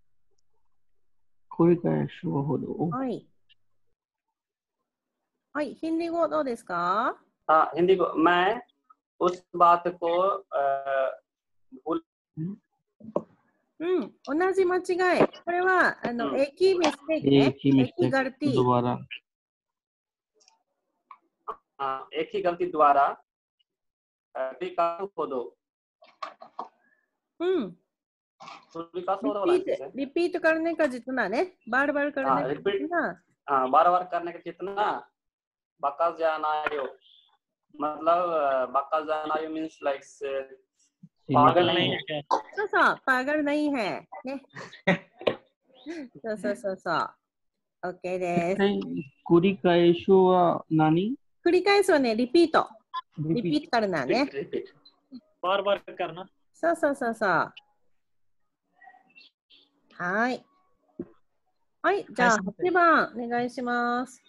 繰り返しほど。 はい。はい、ヒンディ語どうですか？ हाँ हिंदी को मैं उस बात को भूल うん、同じ間違い。これは、 うん एक ही मिस्टेक ね。 एक ही एक ही मिस्टेक गलती。 दोबारा। एक ही गलती द्वारा विकास हो दो うん。 विकास हो दो रिपीट करने का जितना ने बार बार करने हाँ, का repeat। जितना हाँ बार बार करने का जितना बकस जानायो मतलब बकस जानायो मींस लाइक पागल नहीं है। そうそう、पागल नहीं हैね。そうそうそうそう。OK です。 繰り返しは何？ 繰り返すはね、リピート。リピートからなね。 Repeat। बार बार करना। そうそうそうそう。はい。はい、じゃあ8番お願いします。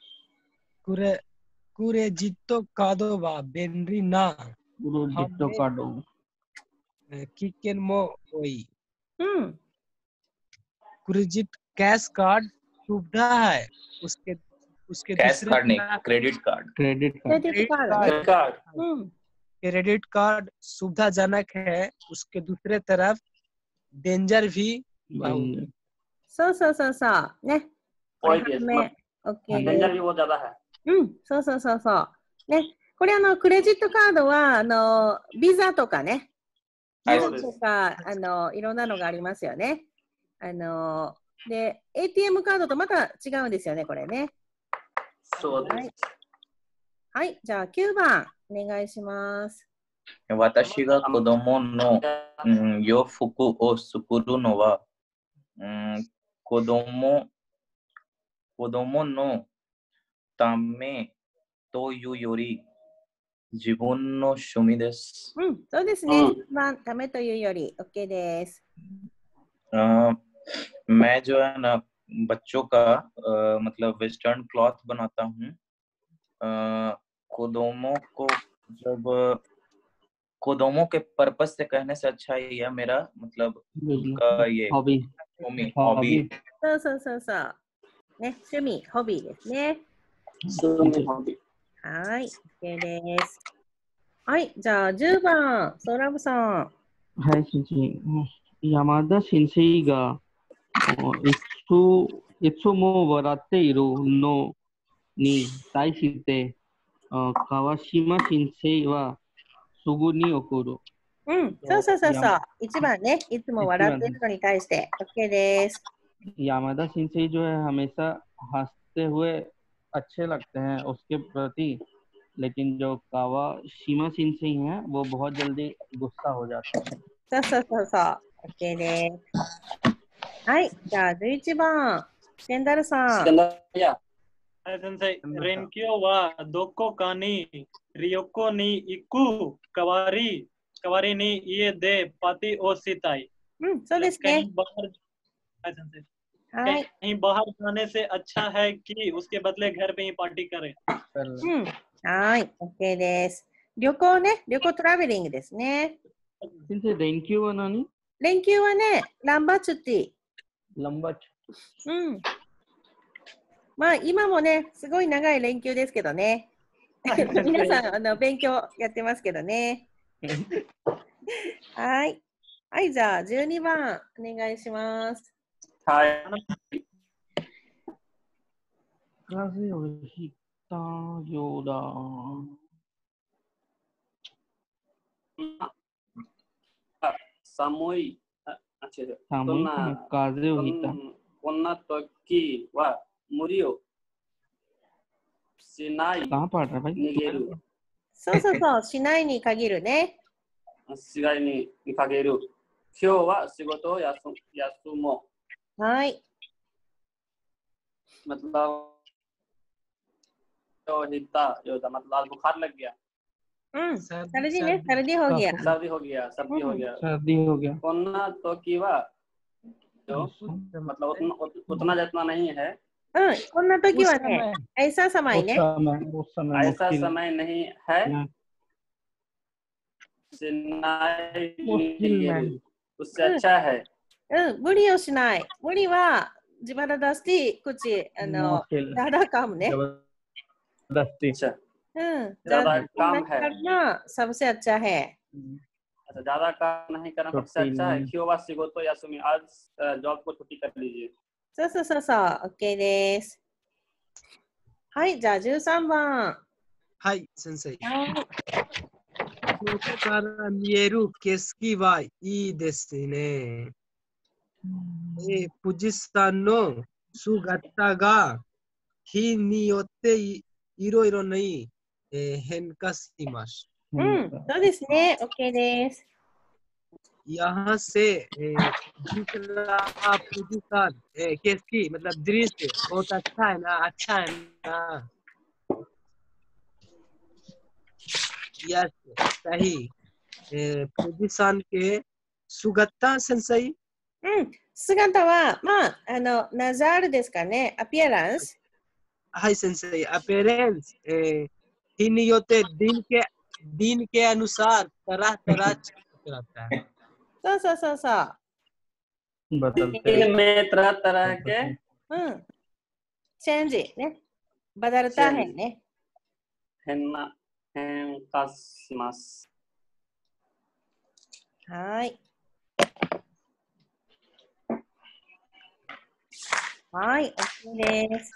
कुरे जित्तो कादो वा बेनरी ना プロジェクトカード。 किकेन मो ओई うん。 क्रेडिट कैश कार्ड सुविधा है उसके उसके कैश दूसरे कार्ड नहीं, तरफ credit card. クレジットカクーレジットカードね。 Credit card うん。 credit card सुविधाजनक है उसके दूसरे तरफ डेंजर भी ド。 बहुत そうそうそうそう。ね。これ वही 初 है め。OK です。 डेंजर भी बहुत ज्यादा है। うん、そうそうそうそう。ね、これクレジットカードはビザとかね、ビはいザとかいろんなのがありますよね。で、ATM カードとまた違うんですよね、これね。 そうです。 はい。はい、じゃあ9番お願いします。 私が子供の、洋服を作るのは、子供のためというより自分の趣味です。 うん、そうですね。 うん 1番、ためというより OK です。 मैं जो है ना बच्चों का मतलब वेस्टर्न क्लॉथ बनाता हूँ। कोदोमो के पर्पस से कहने से अच्छा ही है मेरा मतलब उनका ये ホビー。 हॉबी そうそうそうそう。ね、趣味、ホビーですね。はい、OK です。はい、じゃあ10番、ソーラブさん。 はい、先生。山田先生がいつも笑っているのに対して川島先生はすぐに怒る。 うん、そうそうそうそう。一番ね、いつも笑っているのに対して OK です。 यामादा सिंह जो है हमेशा हंसते हुए अच्छे लगते हैं उसके प्रति, लेकिन जो कावाशिमा सिंह हैं वो बहुत जल्दी गुस्सा हो जाते हैं. そうそうそうそう。OK です。はい、じゃあ11番、ケンダルさん。 Skandar, はい先生、連休はどこかに旅行に行く代わりに家でパーティーをしたい。 うん、そうですね。 कहीं बाहर हाय संजय, はい。 कहीं बाहर जाने से अच्छा है कि उसके बदले घर पे ही पार्टी करें. うん。はい、OK です。旅行ね、旅行トラベリングですね。 सिंह रेनक्यू बनानी 連休はね、ランバチュティ。 लंबा うん。まあ、今もね、すごい長い連休ですけどね。皆さん、勉強やってますけどね。はい。はい、じゃあ12番、お願いします。 はい。 風をひったようだ。 寒い。違う。 寒いから風をひいた。 こんな時は無理をしない。 कहाँ पढ़ रहा है भाई? 逃げる。 そうそうそう、しないに限るね。 しがいに限る。今日は仕事を休もう。 はい。 मतलब तो हिता योदा मतलब बुखार लग गया うん。サルディね、サルディほぎや。 सर्दी हो गया सर्दी हो गया. こんな時はजो मतलब उतना जितना नहीं है うん、こんな時は उस ね समय、 ऐसा समय ね。 उस समय ऐसा मुश्किल समय नहीं है में मुश्किल में उससे अच्छा है うん、無理をしない。無理は、自腹出して、口、 मुश्किल ダダカムね。 जबरदस्ती. अच्छा うん。 ज्यादा ない काम है からसबसे अच्छा है。 अच्छा ज्यादा काम नहीं करना सबसे छुट्टी अच्छा है नहीं. क्यों बात शिगोतो यासुमी आज जॉब को छुट्टी कर लीजिए そうそうそうそう、OK です。はい、じゃあ13番。 はい、先生。 はい。 外から見える景色はいいですね。富士山の姿が日によっていろいろに、変化します。 うん、そうですね、OK です。 यहाँ से दिख रहा富士山कैसी मतलब दृश्य बहुत अच्छा है ना यस सही富士山के सुगत्ता सेंसई うん、姿は、まあ、ナザールですかね、アピアランス。 हाय सेंसई अपीयरेंस इन योते दिन के अनुसार तरह तरह रहता है そうそうそうそう。 बदलते इनमें तरह तरह के うん。チェンジね。バダルタヘンね。 変化しますはい。はい、OK です。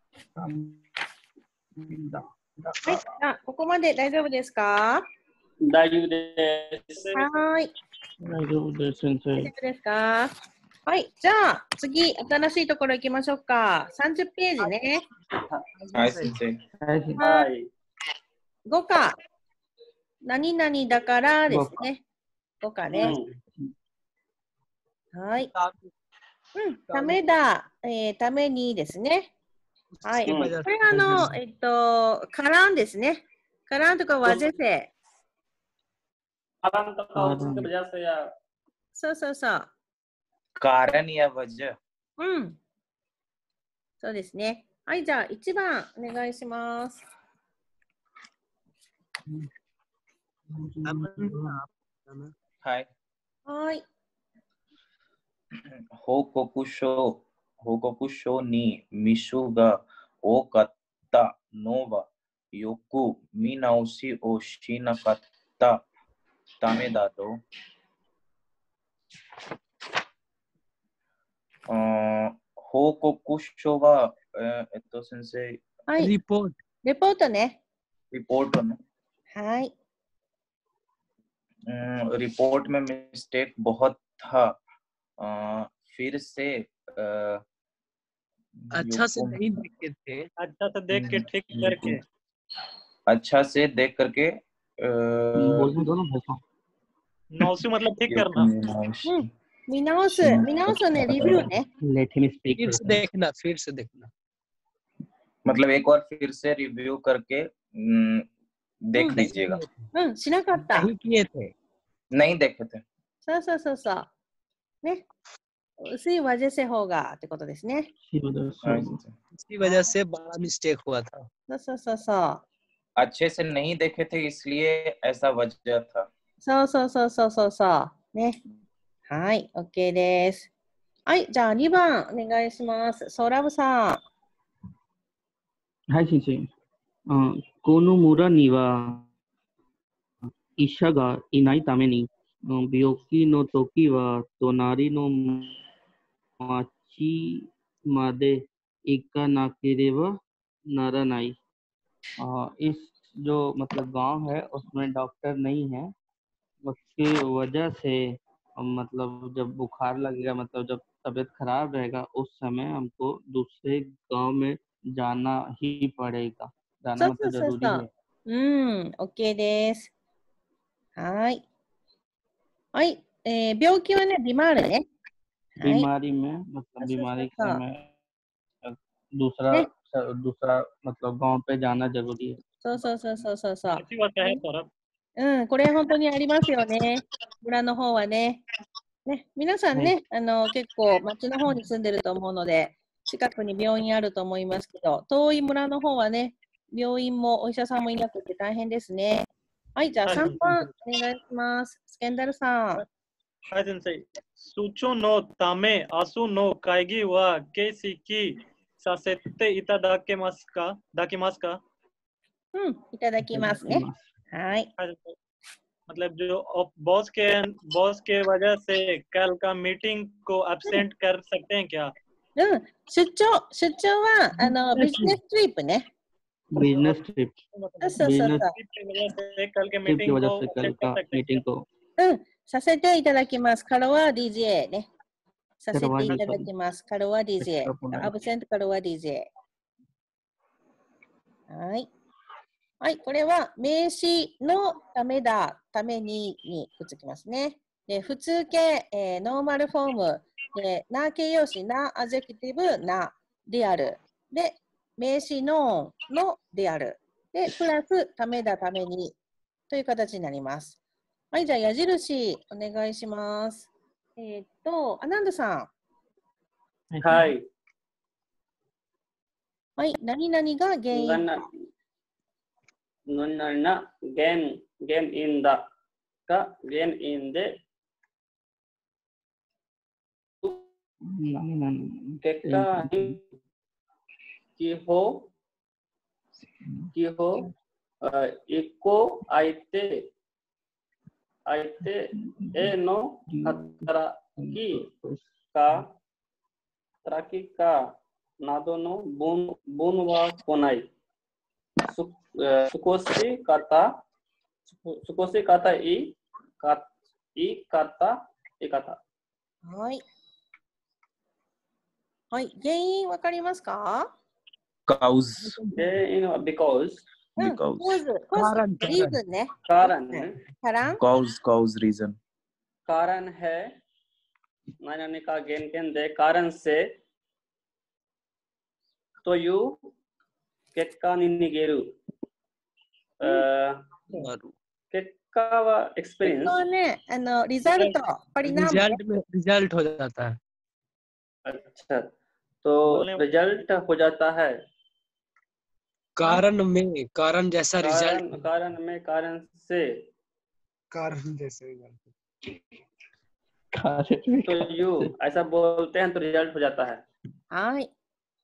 はい、あ、ここまで大丈夫ですか？ 大丈夫ですはい。 大丈夫です先生。 大丈夫ですか？はい、じゃあ次、新しいところ行きましょうか。30ページね。 はい、先生。 はい 5課。何々だからですね。5課ね。はい。うん、ためだ、ためにですね。はい。これカランですね。カランとかワジェセ。 कारण तो का उसकी वजह से या そうそうそう。 कारण या वजह. うん。そうですね。はい、じゃあ1番お願いします。 はい。 はい。 報告書にミスが多かったのはよく見直しをしなかったためだと。 報告書は、先生、 はい。 रिपोर्ट レポートね。 रिपोर्ट में はい。 रिपोर्ट में मिस्टेक बहुत था। फिर से अच्छा से नहीं देखे थे। अच्छा से देख के ठीक करके अच्छा से देख करके बोलने दो ना भाई साहब। नौसू मतलब ठीक करना। うん。見直す。見直すね。リビューね。 Let him speak. फिर से देखना, फिर से देखना। मतलब एक और फिर से रिव्यू करके देख लीजिएगा। うん。しなかった。 नहीं किए थे। नहीं देखे थे। そうそうそうそう。ね。薄いわじせほうがってことですね。 इसकी वजह से बड़ा मिस्टेक हुआ था। そうそうそうそう。 अच्छे से नहीं देखे थे इसलिए ऐसा वजह था। そうそうそうそうそうそう。ね。はい。OK です。はい。じゃあ2番お願いします。ソーラブさはい先生。この村には医者がいないために、病気の時は隣の町まで行かなければならない。इस जो मतलब गांव है उसमें डॉक्टर नहीं है, उसकी वजह से मतलब जब बुखार लगेगा, मतलब जब तबीयत खराब रहेगा उस समय हमको दूसरे गांव में जाना ही पड़ेगा। ん。 जाना そう मतलब そうそう जरूरी そ है। う。うん。OK です。はい。はい。病気はね、ビマールね。はい。 बीमारी में मतलब अच्छा, बीमारी अच्छा, के समय दूसरा मतलब गांव पे जाना जरूरी है। そうそうそうそうそうそう。 अच्छी बात है सौरभ। うん、これ本当にありますよね。村の方はね。ね、皆さんね、結構町の方に住んでると思うので、近くに病院あると思いますけど、遠い村の方はね、病院もお医者さんもいなくて大変ですね。はい、じゃあはい 3番お願いします。スケンダルさん。 はい先生。सूचोのため明日の会議は形式させていただけますか？ うん、いただきますね。はい。 मतलब जो बॉस के वजह से कल का मीटिंग को एब्सेंट कर सकते हैं क्या? うん、出張はビジネストリップね。 बिजनेस ट्रिप そうそうそうそう。 की वजह से कल के ट्रिप की मीटिंग वजह को से कल एब्सेंट कर का सकते हैं मीटिंग क्या? को うん、させていただきます。カロワ DJ ね。させて करवा い दी ただきます。カロワ DJ。 アブセントカロワ DJ。はい。はい、これは名詞のためだ、ためにくっつきますね。で、普通形、ノーマルフォーム、で、な形容詞、なアジェクティブ、なである。で、名詞のである。で、プラスためだ、ためにという形になります。はい、じゃあ矢印お願いします。アナンドさん。 はい。 はい、何々が原因。 何々な原因だが原因で結果に記法一個相手への働きかなどの文は来ない。少し方言い方。 はい。はい、原因わかりますか？ cause 原因は because リーズンね。 कारण cause reason कारण है何か原因でकारण सेという結果に逃げる。結果はエクスペリエンス。 そうね、リザルト、 रिजल्ट हो जाता है। अच्छा, तो रिजल्ट हो जाता है। कारण जैसा रिजल्ट। कारण से। कारण जैसे तो यू ऐसा बोलते हैं तो रिजल्ट हो जाता है। はい。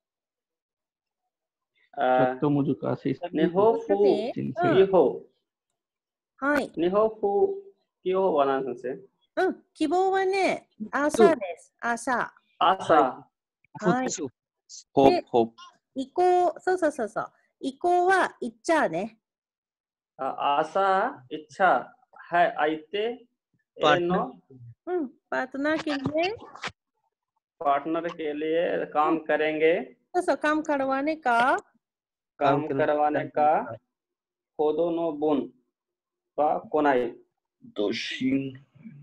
ちょっと難しい。 日本風記法。 はい。 日本風記法は何先生？ 希望はね、朝です。朝。 朝、 はい。 futsu. होप होप 移行、そうそうそうそう。移行は行っちゃうね。 आशा इच्छा है आइते Partner. パートナーके लिए पार्टनर के लिए काम करेंगे, そうそう、काम करवाने का काम करवाने का खोदो नो बुन वा कोनाई दोषी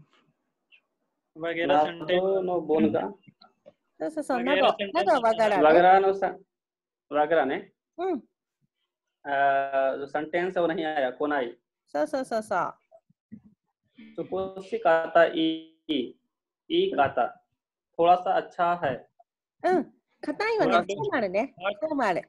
वगैरह ना सेंटेंस तो नो बुन का そうそうそう、な वगैरह ど、な सेंटेंस どわからね。 वगैरह नो वगैरह ने うん、 जो सेंटेंस है वो नहीं आया कोनाई そうそうそうそう。 तो कोशी काता ई काता थोड़ा सा अच्छा है うん、硬いはね、 ワーフォーマルね。フォーマル。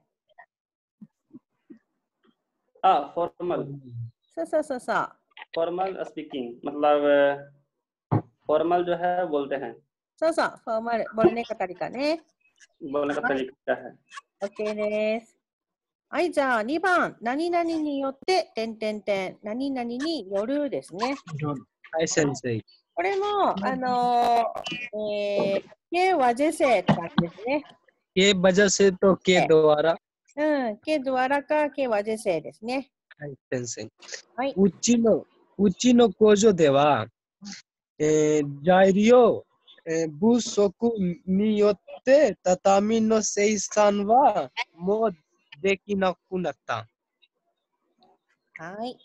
फॉर्मल そうそうそうそう。 फॉर्मल स्पीकिंग मतलब फॉर्मल जो है बोलते हैं そうそう、フォーマル。ボルネカタリカね。 बोलने का तरीका है OK です。はい、じゃあ2番、何々によって、点々点、何々によるですね。 Hi, sensei. これも、के वजह सेって感じですね。 के वजह से तो के द्वारा. うん、के द्वाराか、के वजह सेですね。 Hi, sensei. はい。 うちの工場では、材料、不足によって畳の生産はもうできなくなった。 はい。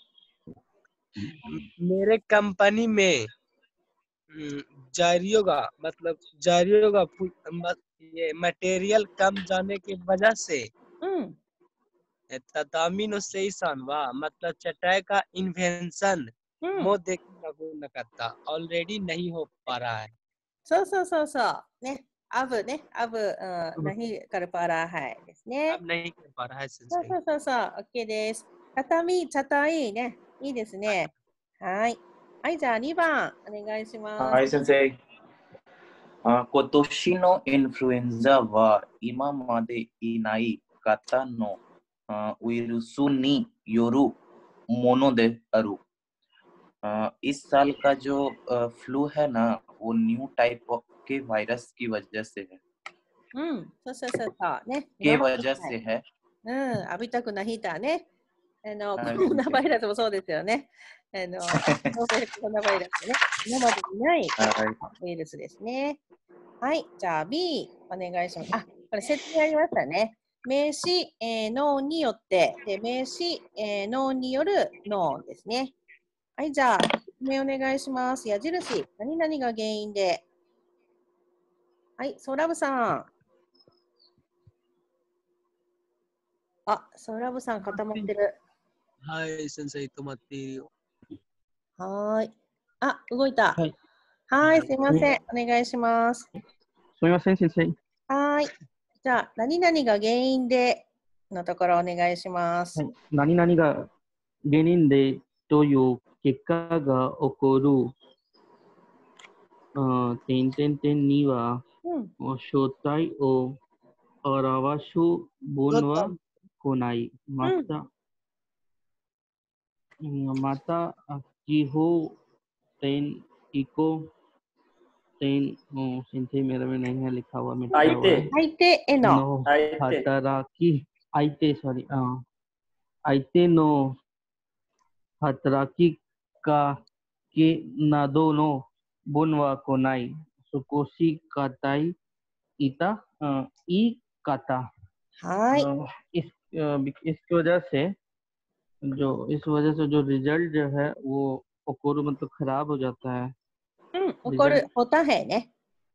मेरे कंपनी में जारियों का मतलब जारियों का ये मटेरियल कम जाने की वजह से うん。 ततामी नो सेइसान वा मतलब चटाई का इन्वेंशन うん。 もできなかったऑलरेडी नहीं हो पा रहा है そうそうそうそう。ね。アブね。アブ、नहीं कर पा रहा हैですね。 अब नहीं कर पा रहा है そう सेंसेई そうそうそう。OK です。畳、チャタイね。いいですね。はい。はい、じゃあ2番、お願いします。 はい先生今年のインフルエンザは今までいない方のウイルスによるものであるइस साल का जो फ्लू है ना वो न्यू टाइप के वायरस की वजह से है うん。そうそうそうそう。ね。 के वजह से है うん。浴びたくないヒーターね。 はいコロナバイラスもそうですよね。コロナバイラスね。今までにないウイルスですね。はい。じゃあ B、お願いします。あ、これ説明ありましたね。名詞、ノーによって。で、名詞、ノーによるノーですね。はい。じゃあ、説明お願いします。矢印、何々が原因で。はい。ソーラブさん。あ、ソーラブさん固まってる。 はい先生止まっているよはーい。あ、動いた。 はい。 はーい、すいません。お願いします。 すみません、先生。 はーい。じゃあ、何々が原因でのところお願いします。 はい、何々が原因でという結果が起こる。点々点にはうん。 正体を表す文は来ない。また、記号点以降点先生मेरे में नहीं है लिखा हुआ मिटा हुआ है 相手への。 の働き相手の働きかけなどの文は来ない。少し硬い言い方。 はい。 इसकी वजह से जो रिजल्ट जो है वो ओकोर मतलब खराब हो जाता है うん、起こる。होता हैね。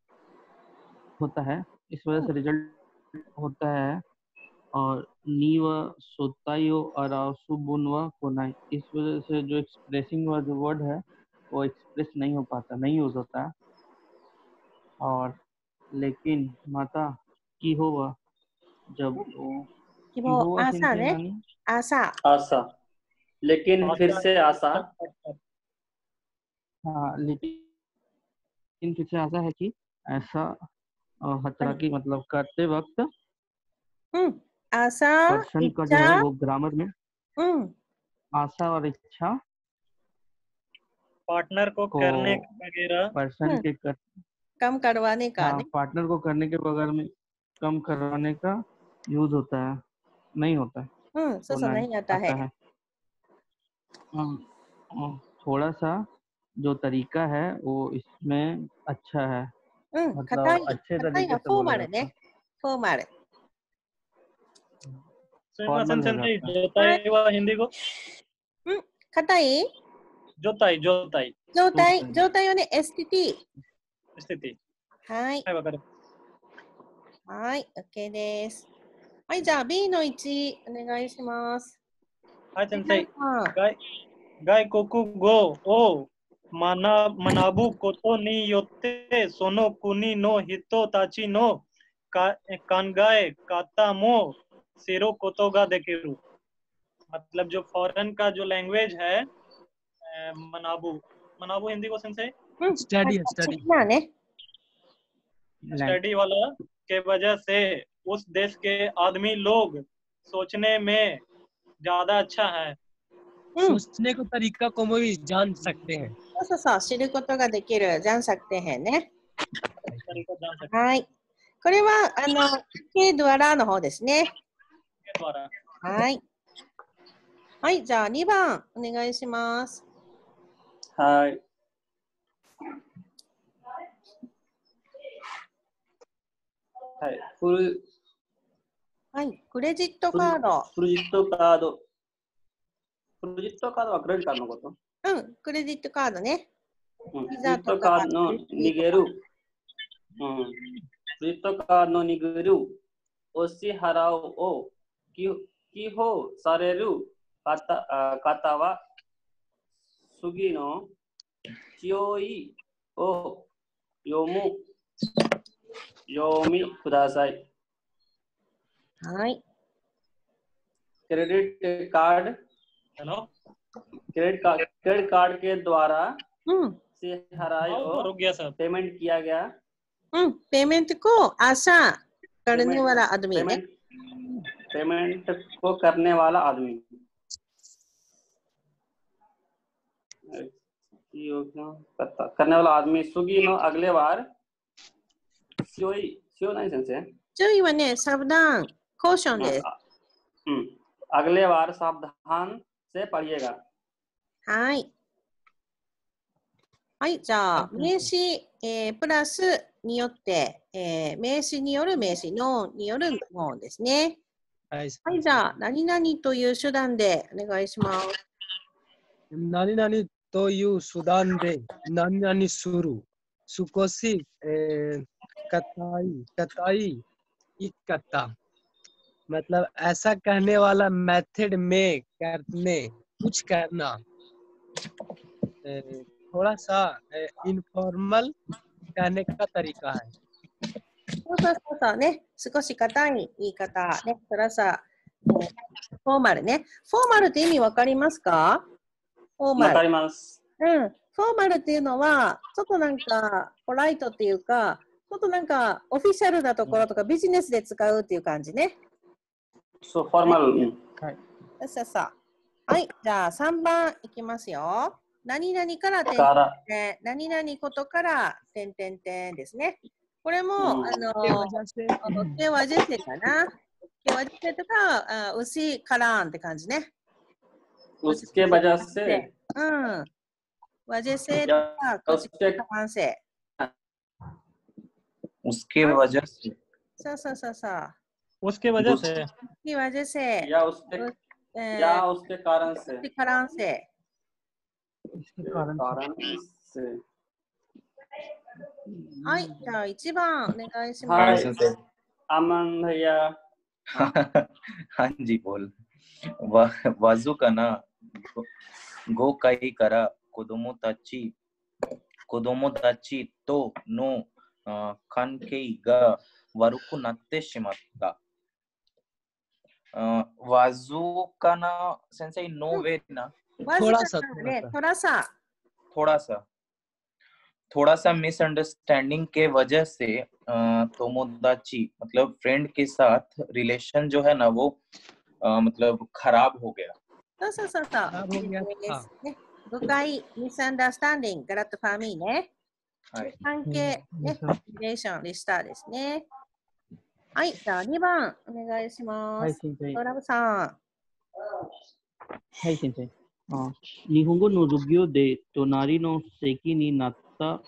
इस वजह से रिजल्ट होता है और नीवा सोतायो अरासु बुनवा कोनाई इस वजह से जो एक्सप्रेसिंग वाला जो वर्ड है वो एक्सप्रेस नहीं हो पाता नहीं हो सकता और लेकिन माता की होगा जब 希望、朝ね。朝。 आशा लेकिन फिर से आशा हाँ लेकिन फिर से आशा है कि ऐसा हतरा की मतलब करते वक्त うん。朝、 पर्सन का जो है वो ग्रामर में うん。 आशा और इच्छा पार्टनर को करने वगैरह पर्सन के कर कम करवाने का हाँ ने पार्टनर को करने के बगैर में कम करवाने का यूज होता है, नहीं होता है, そうそう नहीं नहीं आता आता है है। थोड़ा सा जो तरीका है वो इसमें अच्छा है, 硬い मतलब अच्छे 硬い तरीके は से フォー बोला マル जाता है, ねフォーマル सुमिमासेन फॉर्मल हो सेंसेई, जाता है। जोताई वा हिंदी को 硬い जोताई जोताई 状態状態をね STT स्थिति はいはいわかる。 はい OK ですはいじゃあ B の1お願いしますはい先生、 は外国語を学ぶことによってその国の人たちの考え方も知ることができる। मतलब जो फॉरेन का जो लैंग्वेज है मनाबू मनाबू हिंदी को सेंसे स्टडी स्टडी まあね स्टडी वाला के वजह से उस देश के आदमी लोग सोचने में ज्यादा अच्छा है। सोचने को तरीका को भी जान सकते हैं そうそうそう知ることができるジャンサクテヘンね तरीका जान सकते はいこれはケドゥアラの方ですね हैं के द्वारा। はいはいじゃあ2番お願いしますはい。はい。 はいクレジットカードクレジットカード。クレジットカードはクレジットカードのことクレジットカードねクレジビザットとかカードの逃げる。クレジットカードの逃げる。お支払いを寄付される方は次の注意を読みください。 はい。 credit card hello credit card के द्वारा うん。 से हराई और रुक गया सर। पेमेंट किया गया पेमेंट को आशा करने वाला आदमी ने पेमेंट को करने वाला आदमी करने वाला आदमी सुगी नो अगले बार सियो नहीं सेंसे 注意はね、サブダン、コーションです。 अगले बार सावधान से पढ़िएगा はい。はい、じゃあ、名詞、プラスによって、名詞による名詞、ノンによるノンですね。 はい。 はい、じゃあ、何々という手段でお願いします。 何々という手段で何々する。少し、कताई इकट्ठा मतलब ऐसा कहने वाला मेथड में करने कुछ करना थोड़ा सा इनफॉर्मल कहने का तरीका है そうそうそうそうね、少し硬い言い方、ね、そらさ、フォーマルね。フォーマルって意味わかりますか？フォーマル。 わかります。 フォーマルっていうのは、ちょっとなんか、ポライトっていうか、ちょっとなんか、オフィシャルなところとか、ビジネスで使うっていう感じね。 そう、フォーマル。 はい。そうそう。はい、じゃあ3番いきますよ。何々から点々点、何々ことから点々点ですね。これも、ケワジェセかな。ケワジェセとか、牛からんって感じね。 उसके वजह से うん。ワジェセとか、 उसके 完成。 उसके वजह से そうそうそうそう。 उसके वजह से की वजह से या उसके कारण से कारण से कारण से はい、じゃあ1番お願いしはます。 い अमन भैया हाँ जी बोल वाजू का ना गो काई करा कोदोमो ताची तो नो कानकेई गा वरुकु नत्ते शिमात्ता वाजू का ना सेंसे नो वे ना थोड़ा सा मिसअंडरस्टैंडिंग के वजह से तोमोदाची मतलब फ्रेंड के साथ रिलेशन जो है ना वो मतलब खराब हो गया। そう。誤解、ミスアンダースタンディング、ガラットファミーね。 はい。 関係、ね、リレーション、リスターですね。はい、じゃあ2番、お願いしまはい、 す。 先生。 ドラブさん。 はい、先生。日本語の授業で隣の席になった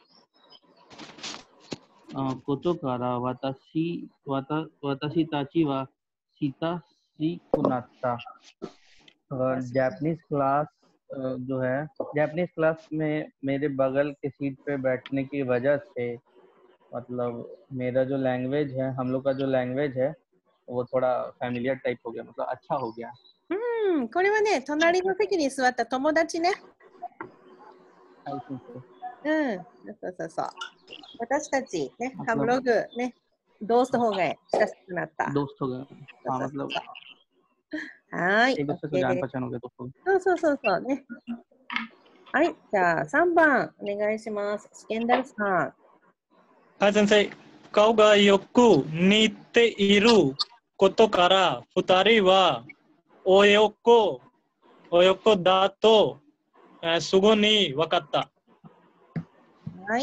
ことから私たちは親しくなった。और जापानीज क्लास जो है जापानीज क्लास में मेरे बगल के सीट पे बैठने की वजह से मतलब मेरा जो लैंग्वेज है हम लोग का जो लैंग्वेज है वो थोड़ा फैमिलियर टाइप हो गया मतलब अच्छा हो गया これはね、隣の席に座った友達ね。 आई थिंक सो そうそうそう。私たちね、ハム मतलब ログね、दोस्त हो गए、親しくなった。 दोस्त हो गए हाँ मतलब はい、 एक दूसरे को OK जान です。 पहचान हो गया दोस्तों そうね。はい、じゃあ3番お願いします。スケンダルさん。 はい先生、顔がよく似ていることから二人は親子だとすぐに分かった。 はい。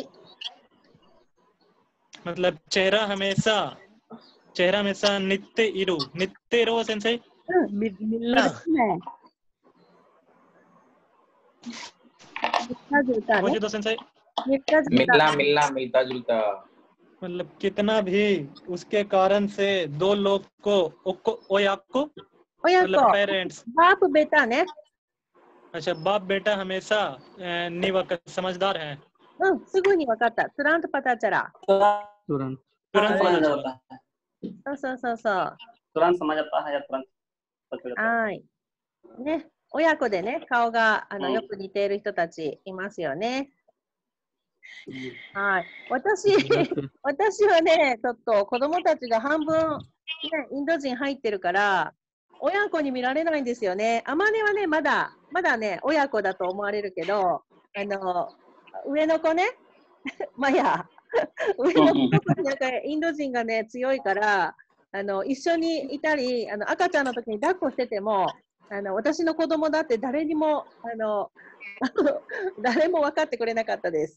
मतलब चेहरा हमेशा नित्य इरो सेंसे मिलना मिलता जुलता ने, मुझे तो सेंसे मिलता जुलता मिलना मिलना मिलता जुलता मतलब कितना भी उसके कारण से दो लोग को ओयाको 親 मतलब 子 पेरेंट्स बाप बेटा ने, अच्छा बाप बेटा हमेशा समझदार हैं すぐに分かった。तुरंत पता चला। तुरंत तुरंत समझ पता चला जाता है, そう。 तुरंत समझ आता है या तुरंत पता चलता है। はい。ね、親子でね、顔がよく似ている人たちいますよね。はい。私はね、ちょっと子供たちが半分、ね、インド人入ってるから、親子に見られないんですよね。あまねはね、まだね、親子だと思われるけど、上の子ね、マヤ、上の子となんかインド人がね、強いから、一緒にいたり、赤ちゃんの時に抱っこしてても、私の子供だって誰にも、誰も分かってくれなかったです。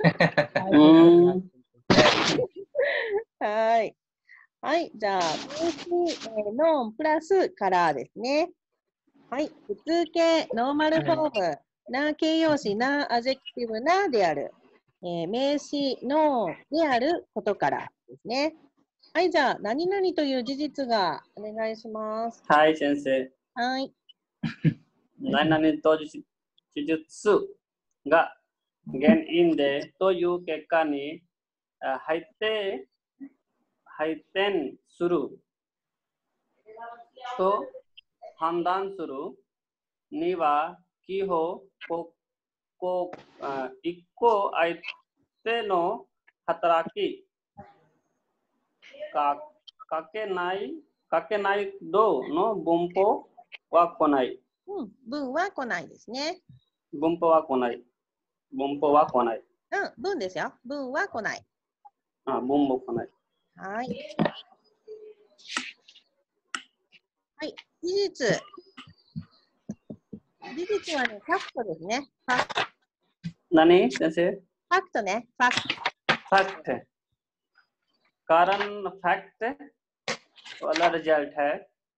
はい。はい、じゃあ、ノンプラスカラーですね。はい、普通形、ノーマルフォーム、な形容詞、なアジェクティブなである、名詞、ノーであることからですね。はい、じゃあ、何々という事実がお願いします。 はい、先生。 はい。 何々と事実が原因でという結果に配点すると判断するには記法一個相手の働きかけないどの文法は来ない。 文は来ないですね。 文法は来ない。文ですよ。文は来ない。 文も来ない。 はい。はい。事実はね、ファクトですね。 何先生？ ファクトね。ファクト。 कारण फैक्ट वाला रिजल्ट है।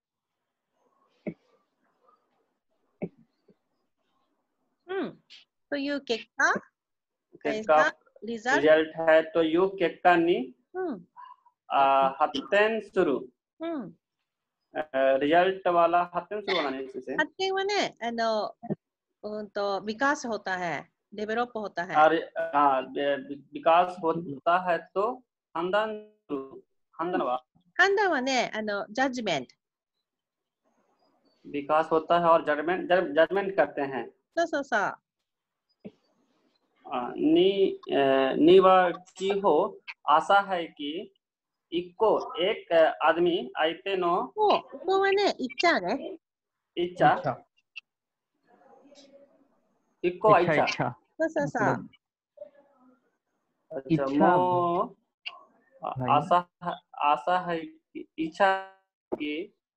तो यू केक्का रिजल्ट है तो यू केक्का नी हत्तेन शुरू रिजल्ट वाला हत्तेन शुरू होना नहीं से हत्तेन वा ने तो विकास होता है, डेवलप होता है। और विकास होता है तो判断はね、ジャッジメント。 विकास होता है और जजमेंट करते हैं। そう。 नीवा की हो आशा है कि एक आदमी आयते नो वोはね、इच्छाね。 इच्छा そう。 अच्छा मो आशा है कि इच्छा की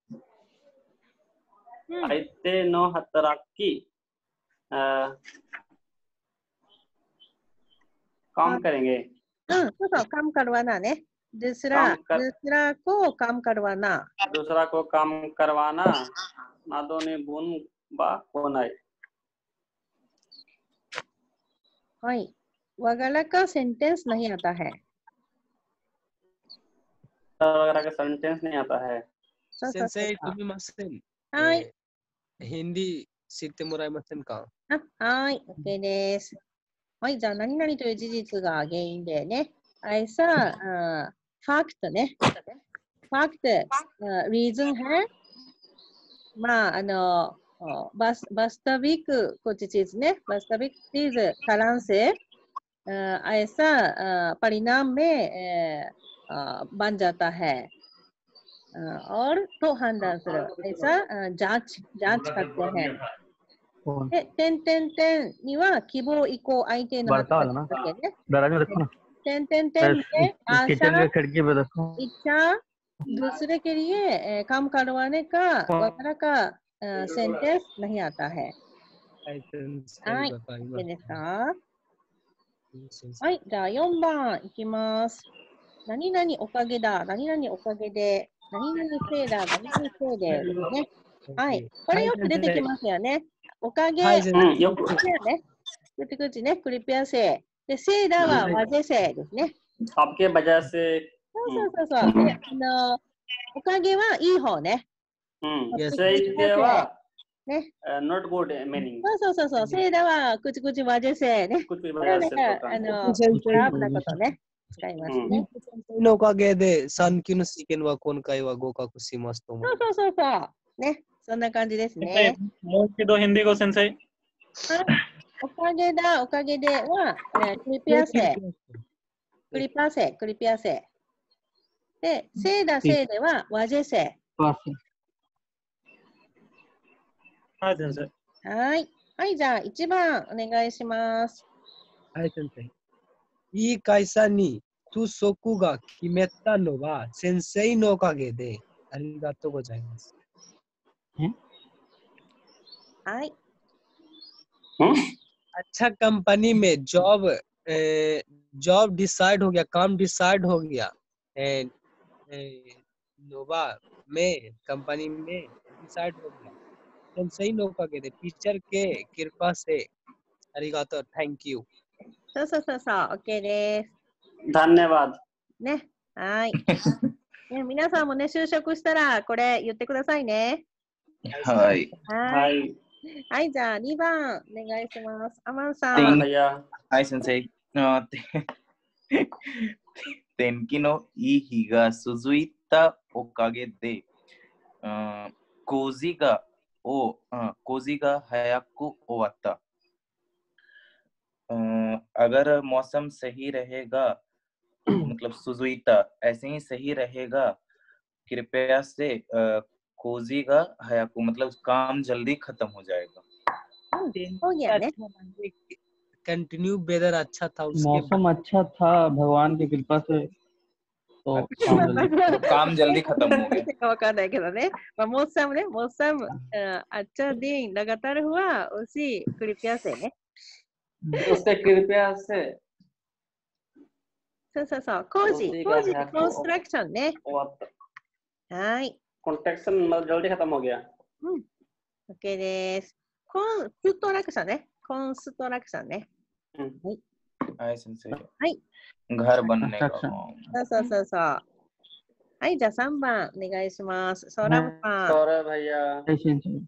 आयते नो हतराकी काम करेंगे そうそう、काम करवानाね。दूसरा को काम करवाना。 दूसरा को काम करवाना नादो ने बुन बा कोनाई। はい。वगैरह का सेंटेंस नहीं आता है। वगैरह का सेंटेंस नहीं आता है। そうそうそう先生、すみません。 はい。 hindi 知ってもらえませんか？ はい、OK です。はい、じゃあ、何々という事実が原因でね。ऐसा फैक्टね。फैक्ट रीजन है।まあ、वास्तविक कुछ चीज ने वास्तविक चीज कारण से ऐसा परिणाम में बन जाता है और तो handleする ऐसा जांच करते हैं。で、点々点には希望意向相手の働きかけね。点々点でआशा इच्छा दूसरे के लिए काम करवाने का वगैरह का सेंटेंस नहीं आता है। はい、いいですか？はい、じゃあ4番いきます。何々おかげだ、何々おかげで、何々せいだ、何々せいでですね。はい、これよく出てきますよね。おかげ、 よくね。口ね、クリピアせい。で、せいだはわぜせいですね。 आपके वजह से そう。で、おかげはいい方ね。 せいではね。 not good meaning そう。せいだはくちくちわぜせいね。 कुछ भी これ वजह ね、 से ブラブなことね。使いますね。 のおかげで3級の試験は今回は合格しますと思います。 そう。ね。そんな感じですね。 もう一度ヒンディ語先生。 おかげだ、おかげでは、クリピアセ。クリピアセ。で、せいだ、せいでは、わぜせ。 はい先生。 はい。はい、じゃあ1番お願いします。 はい、先生。いい会社に就職が決めたのは先生のおかげでありがとうございます。 はい。 अच्छा कंपनी में जॉब डिसाइड हो गया, काम डिसाइड हो गया। नोवा में कंपनी में डिसाइड हो गया। सही नो का कहते टीचर के कृपा से अरिगातो थैंक यू そう、OK です。 धन्यवाद ね。はい。ね、皆さんもね、就職したらこれ言ってくださいね。 はい。 はい。はい、じゃあ2番お願いします。アマンさん。 はい、先生。天気のいい日が続いたおかげで、工事が早く終わった。अगर मौसम सही रहेगा मतलब सुजुईता ऐसे ही सही रहेगा कृपया से कोजी का हयाकू मतलब काम जल्दी खत्म हो जाएगा। हो गया ने कंटिन्यू वेदर अच्छा था उसके मौसम अच्छा था भगवान की कृपा से तो काम जल्दी खत्म हो गया। わかんないけどね。मौसम ने मौसम अच्छा दिन लगातार हुआ उसी कृपया सेね。 उसके कृपया से そう工事コンストラクションね。はい。 コンストラクションまजल्दी खत्म हो गया。 OK です。コンストラクションね。コンストラクションね。 はい。先生。 はい。 घर बनने का。 そう。はい、じゃあ3番お願いします。ソーラブさん。 ソーラブभैया。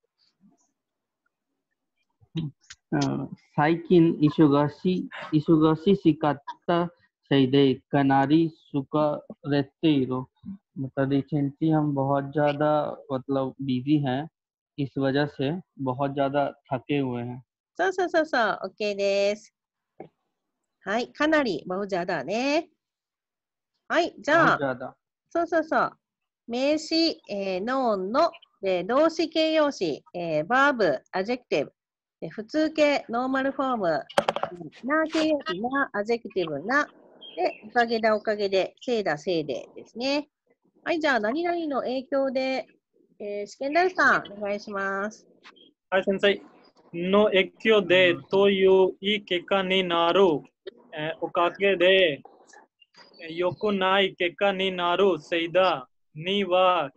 最近忙しかったせいでかなり疲れているमतलब रिसेंटली हम बहुत ज्यादा मतलब बिजी हैं इस वजह से बहुत ज्यादा थके हुए हैं そう OK ですはい、かなりबहुत ज्यादाねはい、じゃあそう名詞、ノーンの動詞形容詞、バーブ、アジェクティブ普通形、ノーマルフォーム、な形容詞な、アジェクティブな、で、おかげで、せいだですね。はい、じゃあ、何々の影響で、試験台さん、お願いします。 はい、先生。の影響でという言い結果になる。 उकाके दे योकु नाई केका नी नारू सेइदा नी वा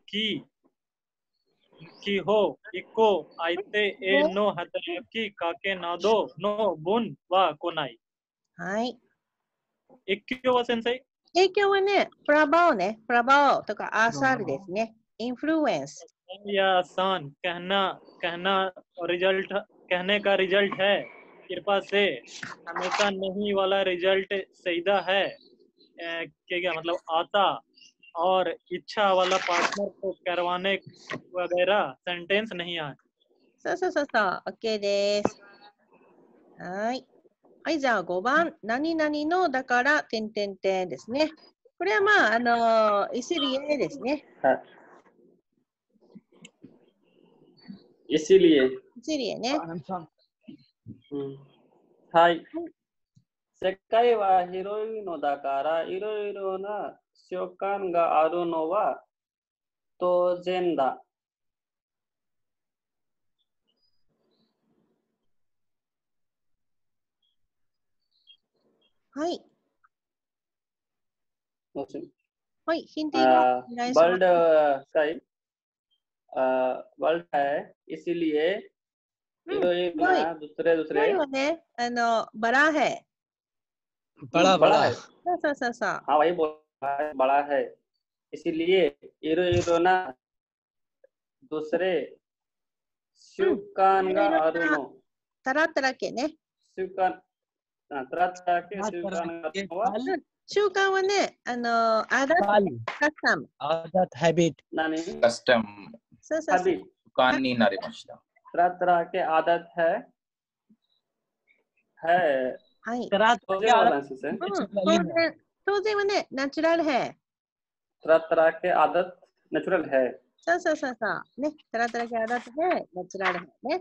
की हो इको आइते ए नो हतायाकी काके नादो नो बुन वा कोनाई. はい。 一挙は先生。 影響はね、プラバオね、プラバオとかアーサールですね。インフルエンス。 या आसान कहना रिजल्ट कहने का रिजल्ट है कृपा से हमेशा नहीं वाला रिजल्ट सीधा है क्या मतलब आता और इच्छा वाला पार्टनर को करवाने वगैरह सेंटेंस नहीं आए. そうそうそうそう、OK です。はい。はい、じゃあ5番、何々のだから、点々点ですね。これはまあ、イスリエですね。 इसीलिए イスリエね。 はい。世界は広いのだからいろいろな習慣があるのは当然だ。 はい。 もしはい、ヒントがお願いします。 वर्ल्ड सही वर्ल्ड है इसीलिए いろいろなदूसरे 広い दूसरे はね、バラヘ。 बड़ा बड़ा बड़ा है そうそうそうそう。 हाँ वही बोल रहा है बड़ा है इसीलिए इरो इरो ना दूसरे習慣があるのタラッタラケね。 習慣तरह तरह के習慣があるのは習慣はね、アダッカスタム。 आदत हैबिट 何 कस्टम そうそうそう。 सभी दुकानになりました。 तरह तरह के आदत है はい。 तरह 当然वाला से 当然はね、ナチュラルヘ。 तरह तरह के आदत नेचुरल है そうそうそうそう。ね、タラタラケアダットヘ、ナチュラルヘね。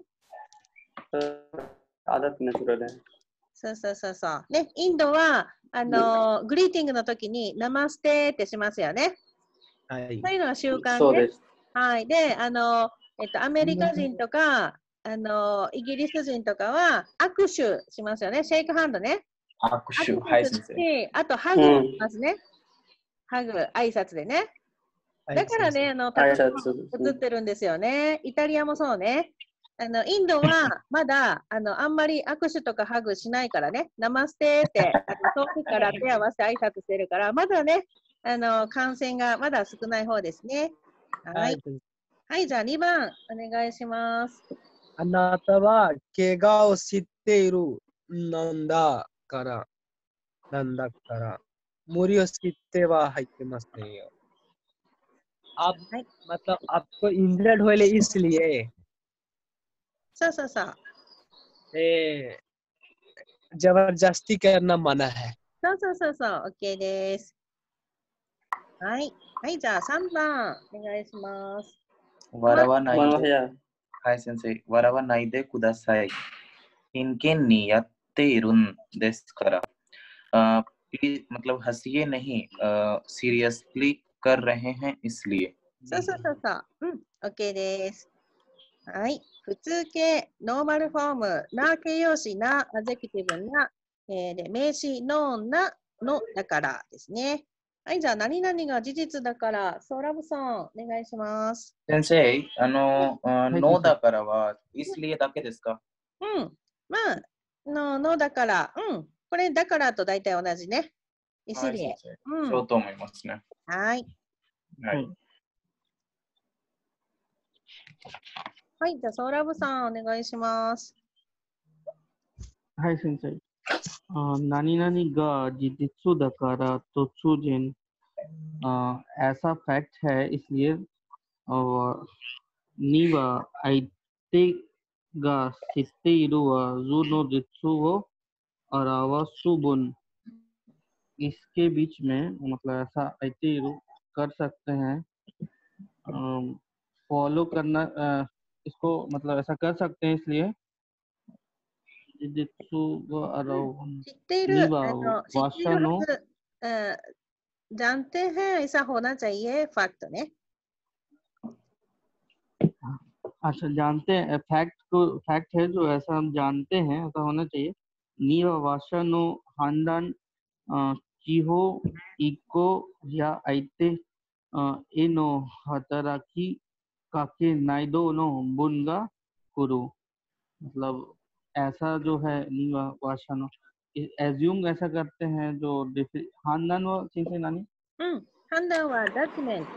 आदत नेचुरल है そうそうそうそう。ね、インドは、グリーティングの時に、ナマステってしますよね。 はいそういうのが習慣で。 そうですはい。で、アメリカ人とか、イギリス人とかは、握手しますよね。シェイクハンドね。 握手、はい、 す先生。 るし、あと、ハグしますね。ハグ、挨拶でね。だからね、 挨拶映ってるんですよね。イタリアもそうね。インドはまだあんまり握手とかハグしないからね、ナマステって、遠くから手合わせて挨拶してるから、まだね、感染がまだ少ない方ですね。はい。はい、じゃあ2番、お願いします。 あなたは怪我を知っているなんだから、無理を知っては入ってませんよ。आप मतलब आपको इंजर्ड हुए इसलिए そうそうそう。 जबरदस्ती करना मना है そうそうそうそう、OK です。はい。はい、じゃあ3番、お願いします。 笑わないで。 マノヘアはい、先生。笑わないでください。真剣にやっているんですから。प्लीज मतलब हंसिए नहीं, सीरियसली कर रहे हैं इसलिए. そうそうそうそう。うん、OK です。はい。普通形、ノーマルフォーム、な形容詞な、アゼクティブな、で名詞、ノーンな、のだからですね。はい、じゃあ何々が事実だから、ソーラブさん、お願いします。 先生、ノだからは、इसलिएだけですか？ うん。まあ、のだから、うん。これだからと大体同じね。इसलिए。 そうと思いますね。 はい。 はい。 はい、じゃあソーラブさん、お願いします。 はい先生。何々が事実だから突然ऐसा फैक्ट है इसलिएには相手が知っているは図の実を表す文 इसके बीच में मतलब ऐसा आते कर सकते हैं फॉलो करना इसको मतलब ऐसा कर सकते हैं इसलिए 知っているजानते हैं ऐसा होना चाहिए फैक्ट ने अच्छा जानते हैं फैक्ट है जो ऐसा हम जानते हैं ऐसा होना चाहिए にはわしゃの判断、地方一個や相手への働きかけないどの文が来るमतलब ऐसा जो है नीवा भाषा नो एज्यूम ऐसा करते हैं जो खानदान व चिंता नानी うん。判断はジャッジメント。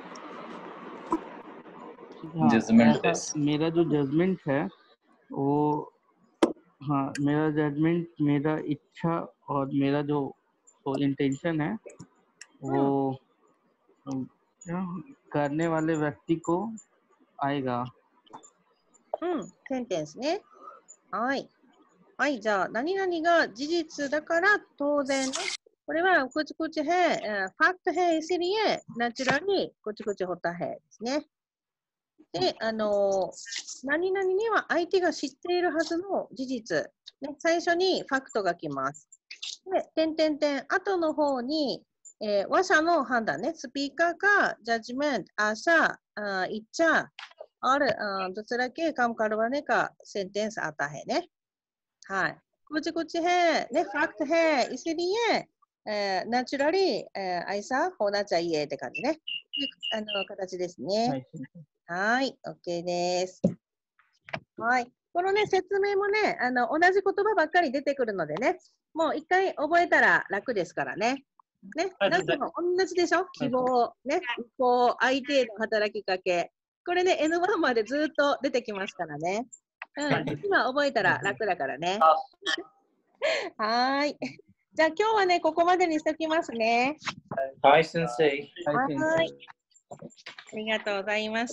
हाँ जजमेंट ऐसा देस मेरा जो जजमेंट है वो हाँ मेरा जजमेंट मेरा इच्छा और मेरा जो इंटेंशन है वो क्या करने वाले व्यक्ति को आएगा うん。センテンスね。はい。はい。じゃあ、何々が事実だから当然ね。これは、कुछ कुछ है、ファクトहै、इसलिए、ナチュラリー、कुछ कुछ होता हैですね。で、何々には相手が知っているはずの事実。ね、最初にファクトが来ます。で、点々点、後の方に、話者の判断ね、スピーカーか、ジャッジメント、アシャ、イッチャー、और दूसरा के काम करवाने का सेंटेंस आता है ने हाँ कुछ कुछ है ने फैक्ट है इसीलिए नेचुरली ऐसा होना चाहिए って感じね形ですねはい OK ですはいこのね説明もね同じ言葉ばっかり出てくるのでねもう一回覚えたら楽ですからねね何でも同じでしょ希望ねこう相手への働きかけこれね、N1 までずっと出てきますからね。うん、今覚えたら楽だからね。はい。じゃあ今日はね、ここまでにしときますね。 はい、先生。 はい。ありがとうございました。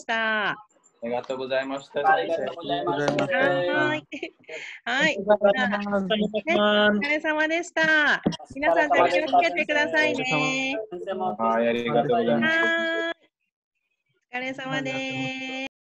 ありがとうございました。 ありがとうございました。 はい。はい。お疲れ様でした。皆さん、気をつけてくださいね。 はい、ありがとうございました。 お疲れ様です。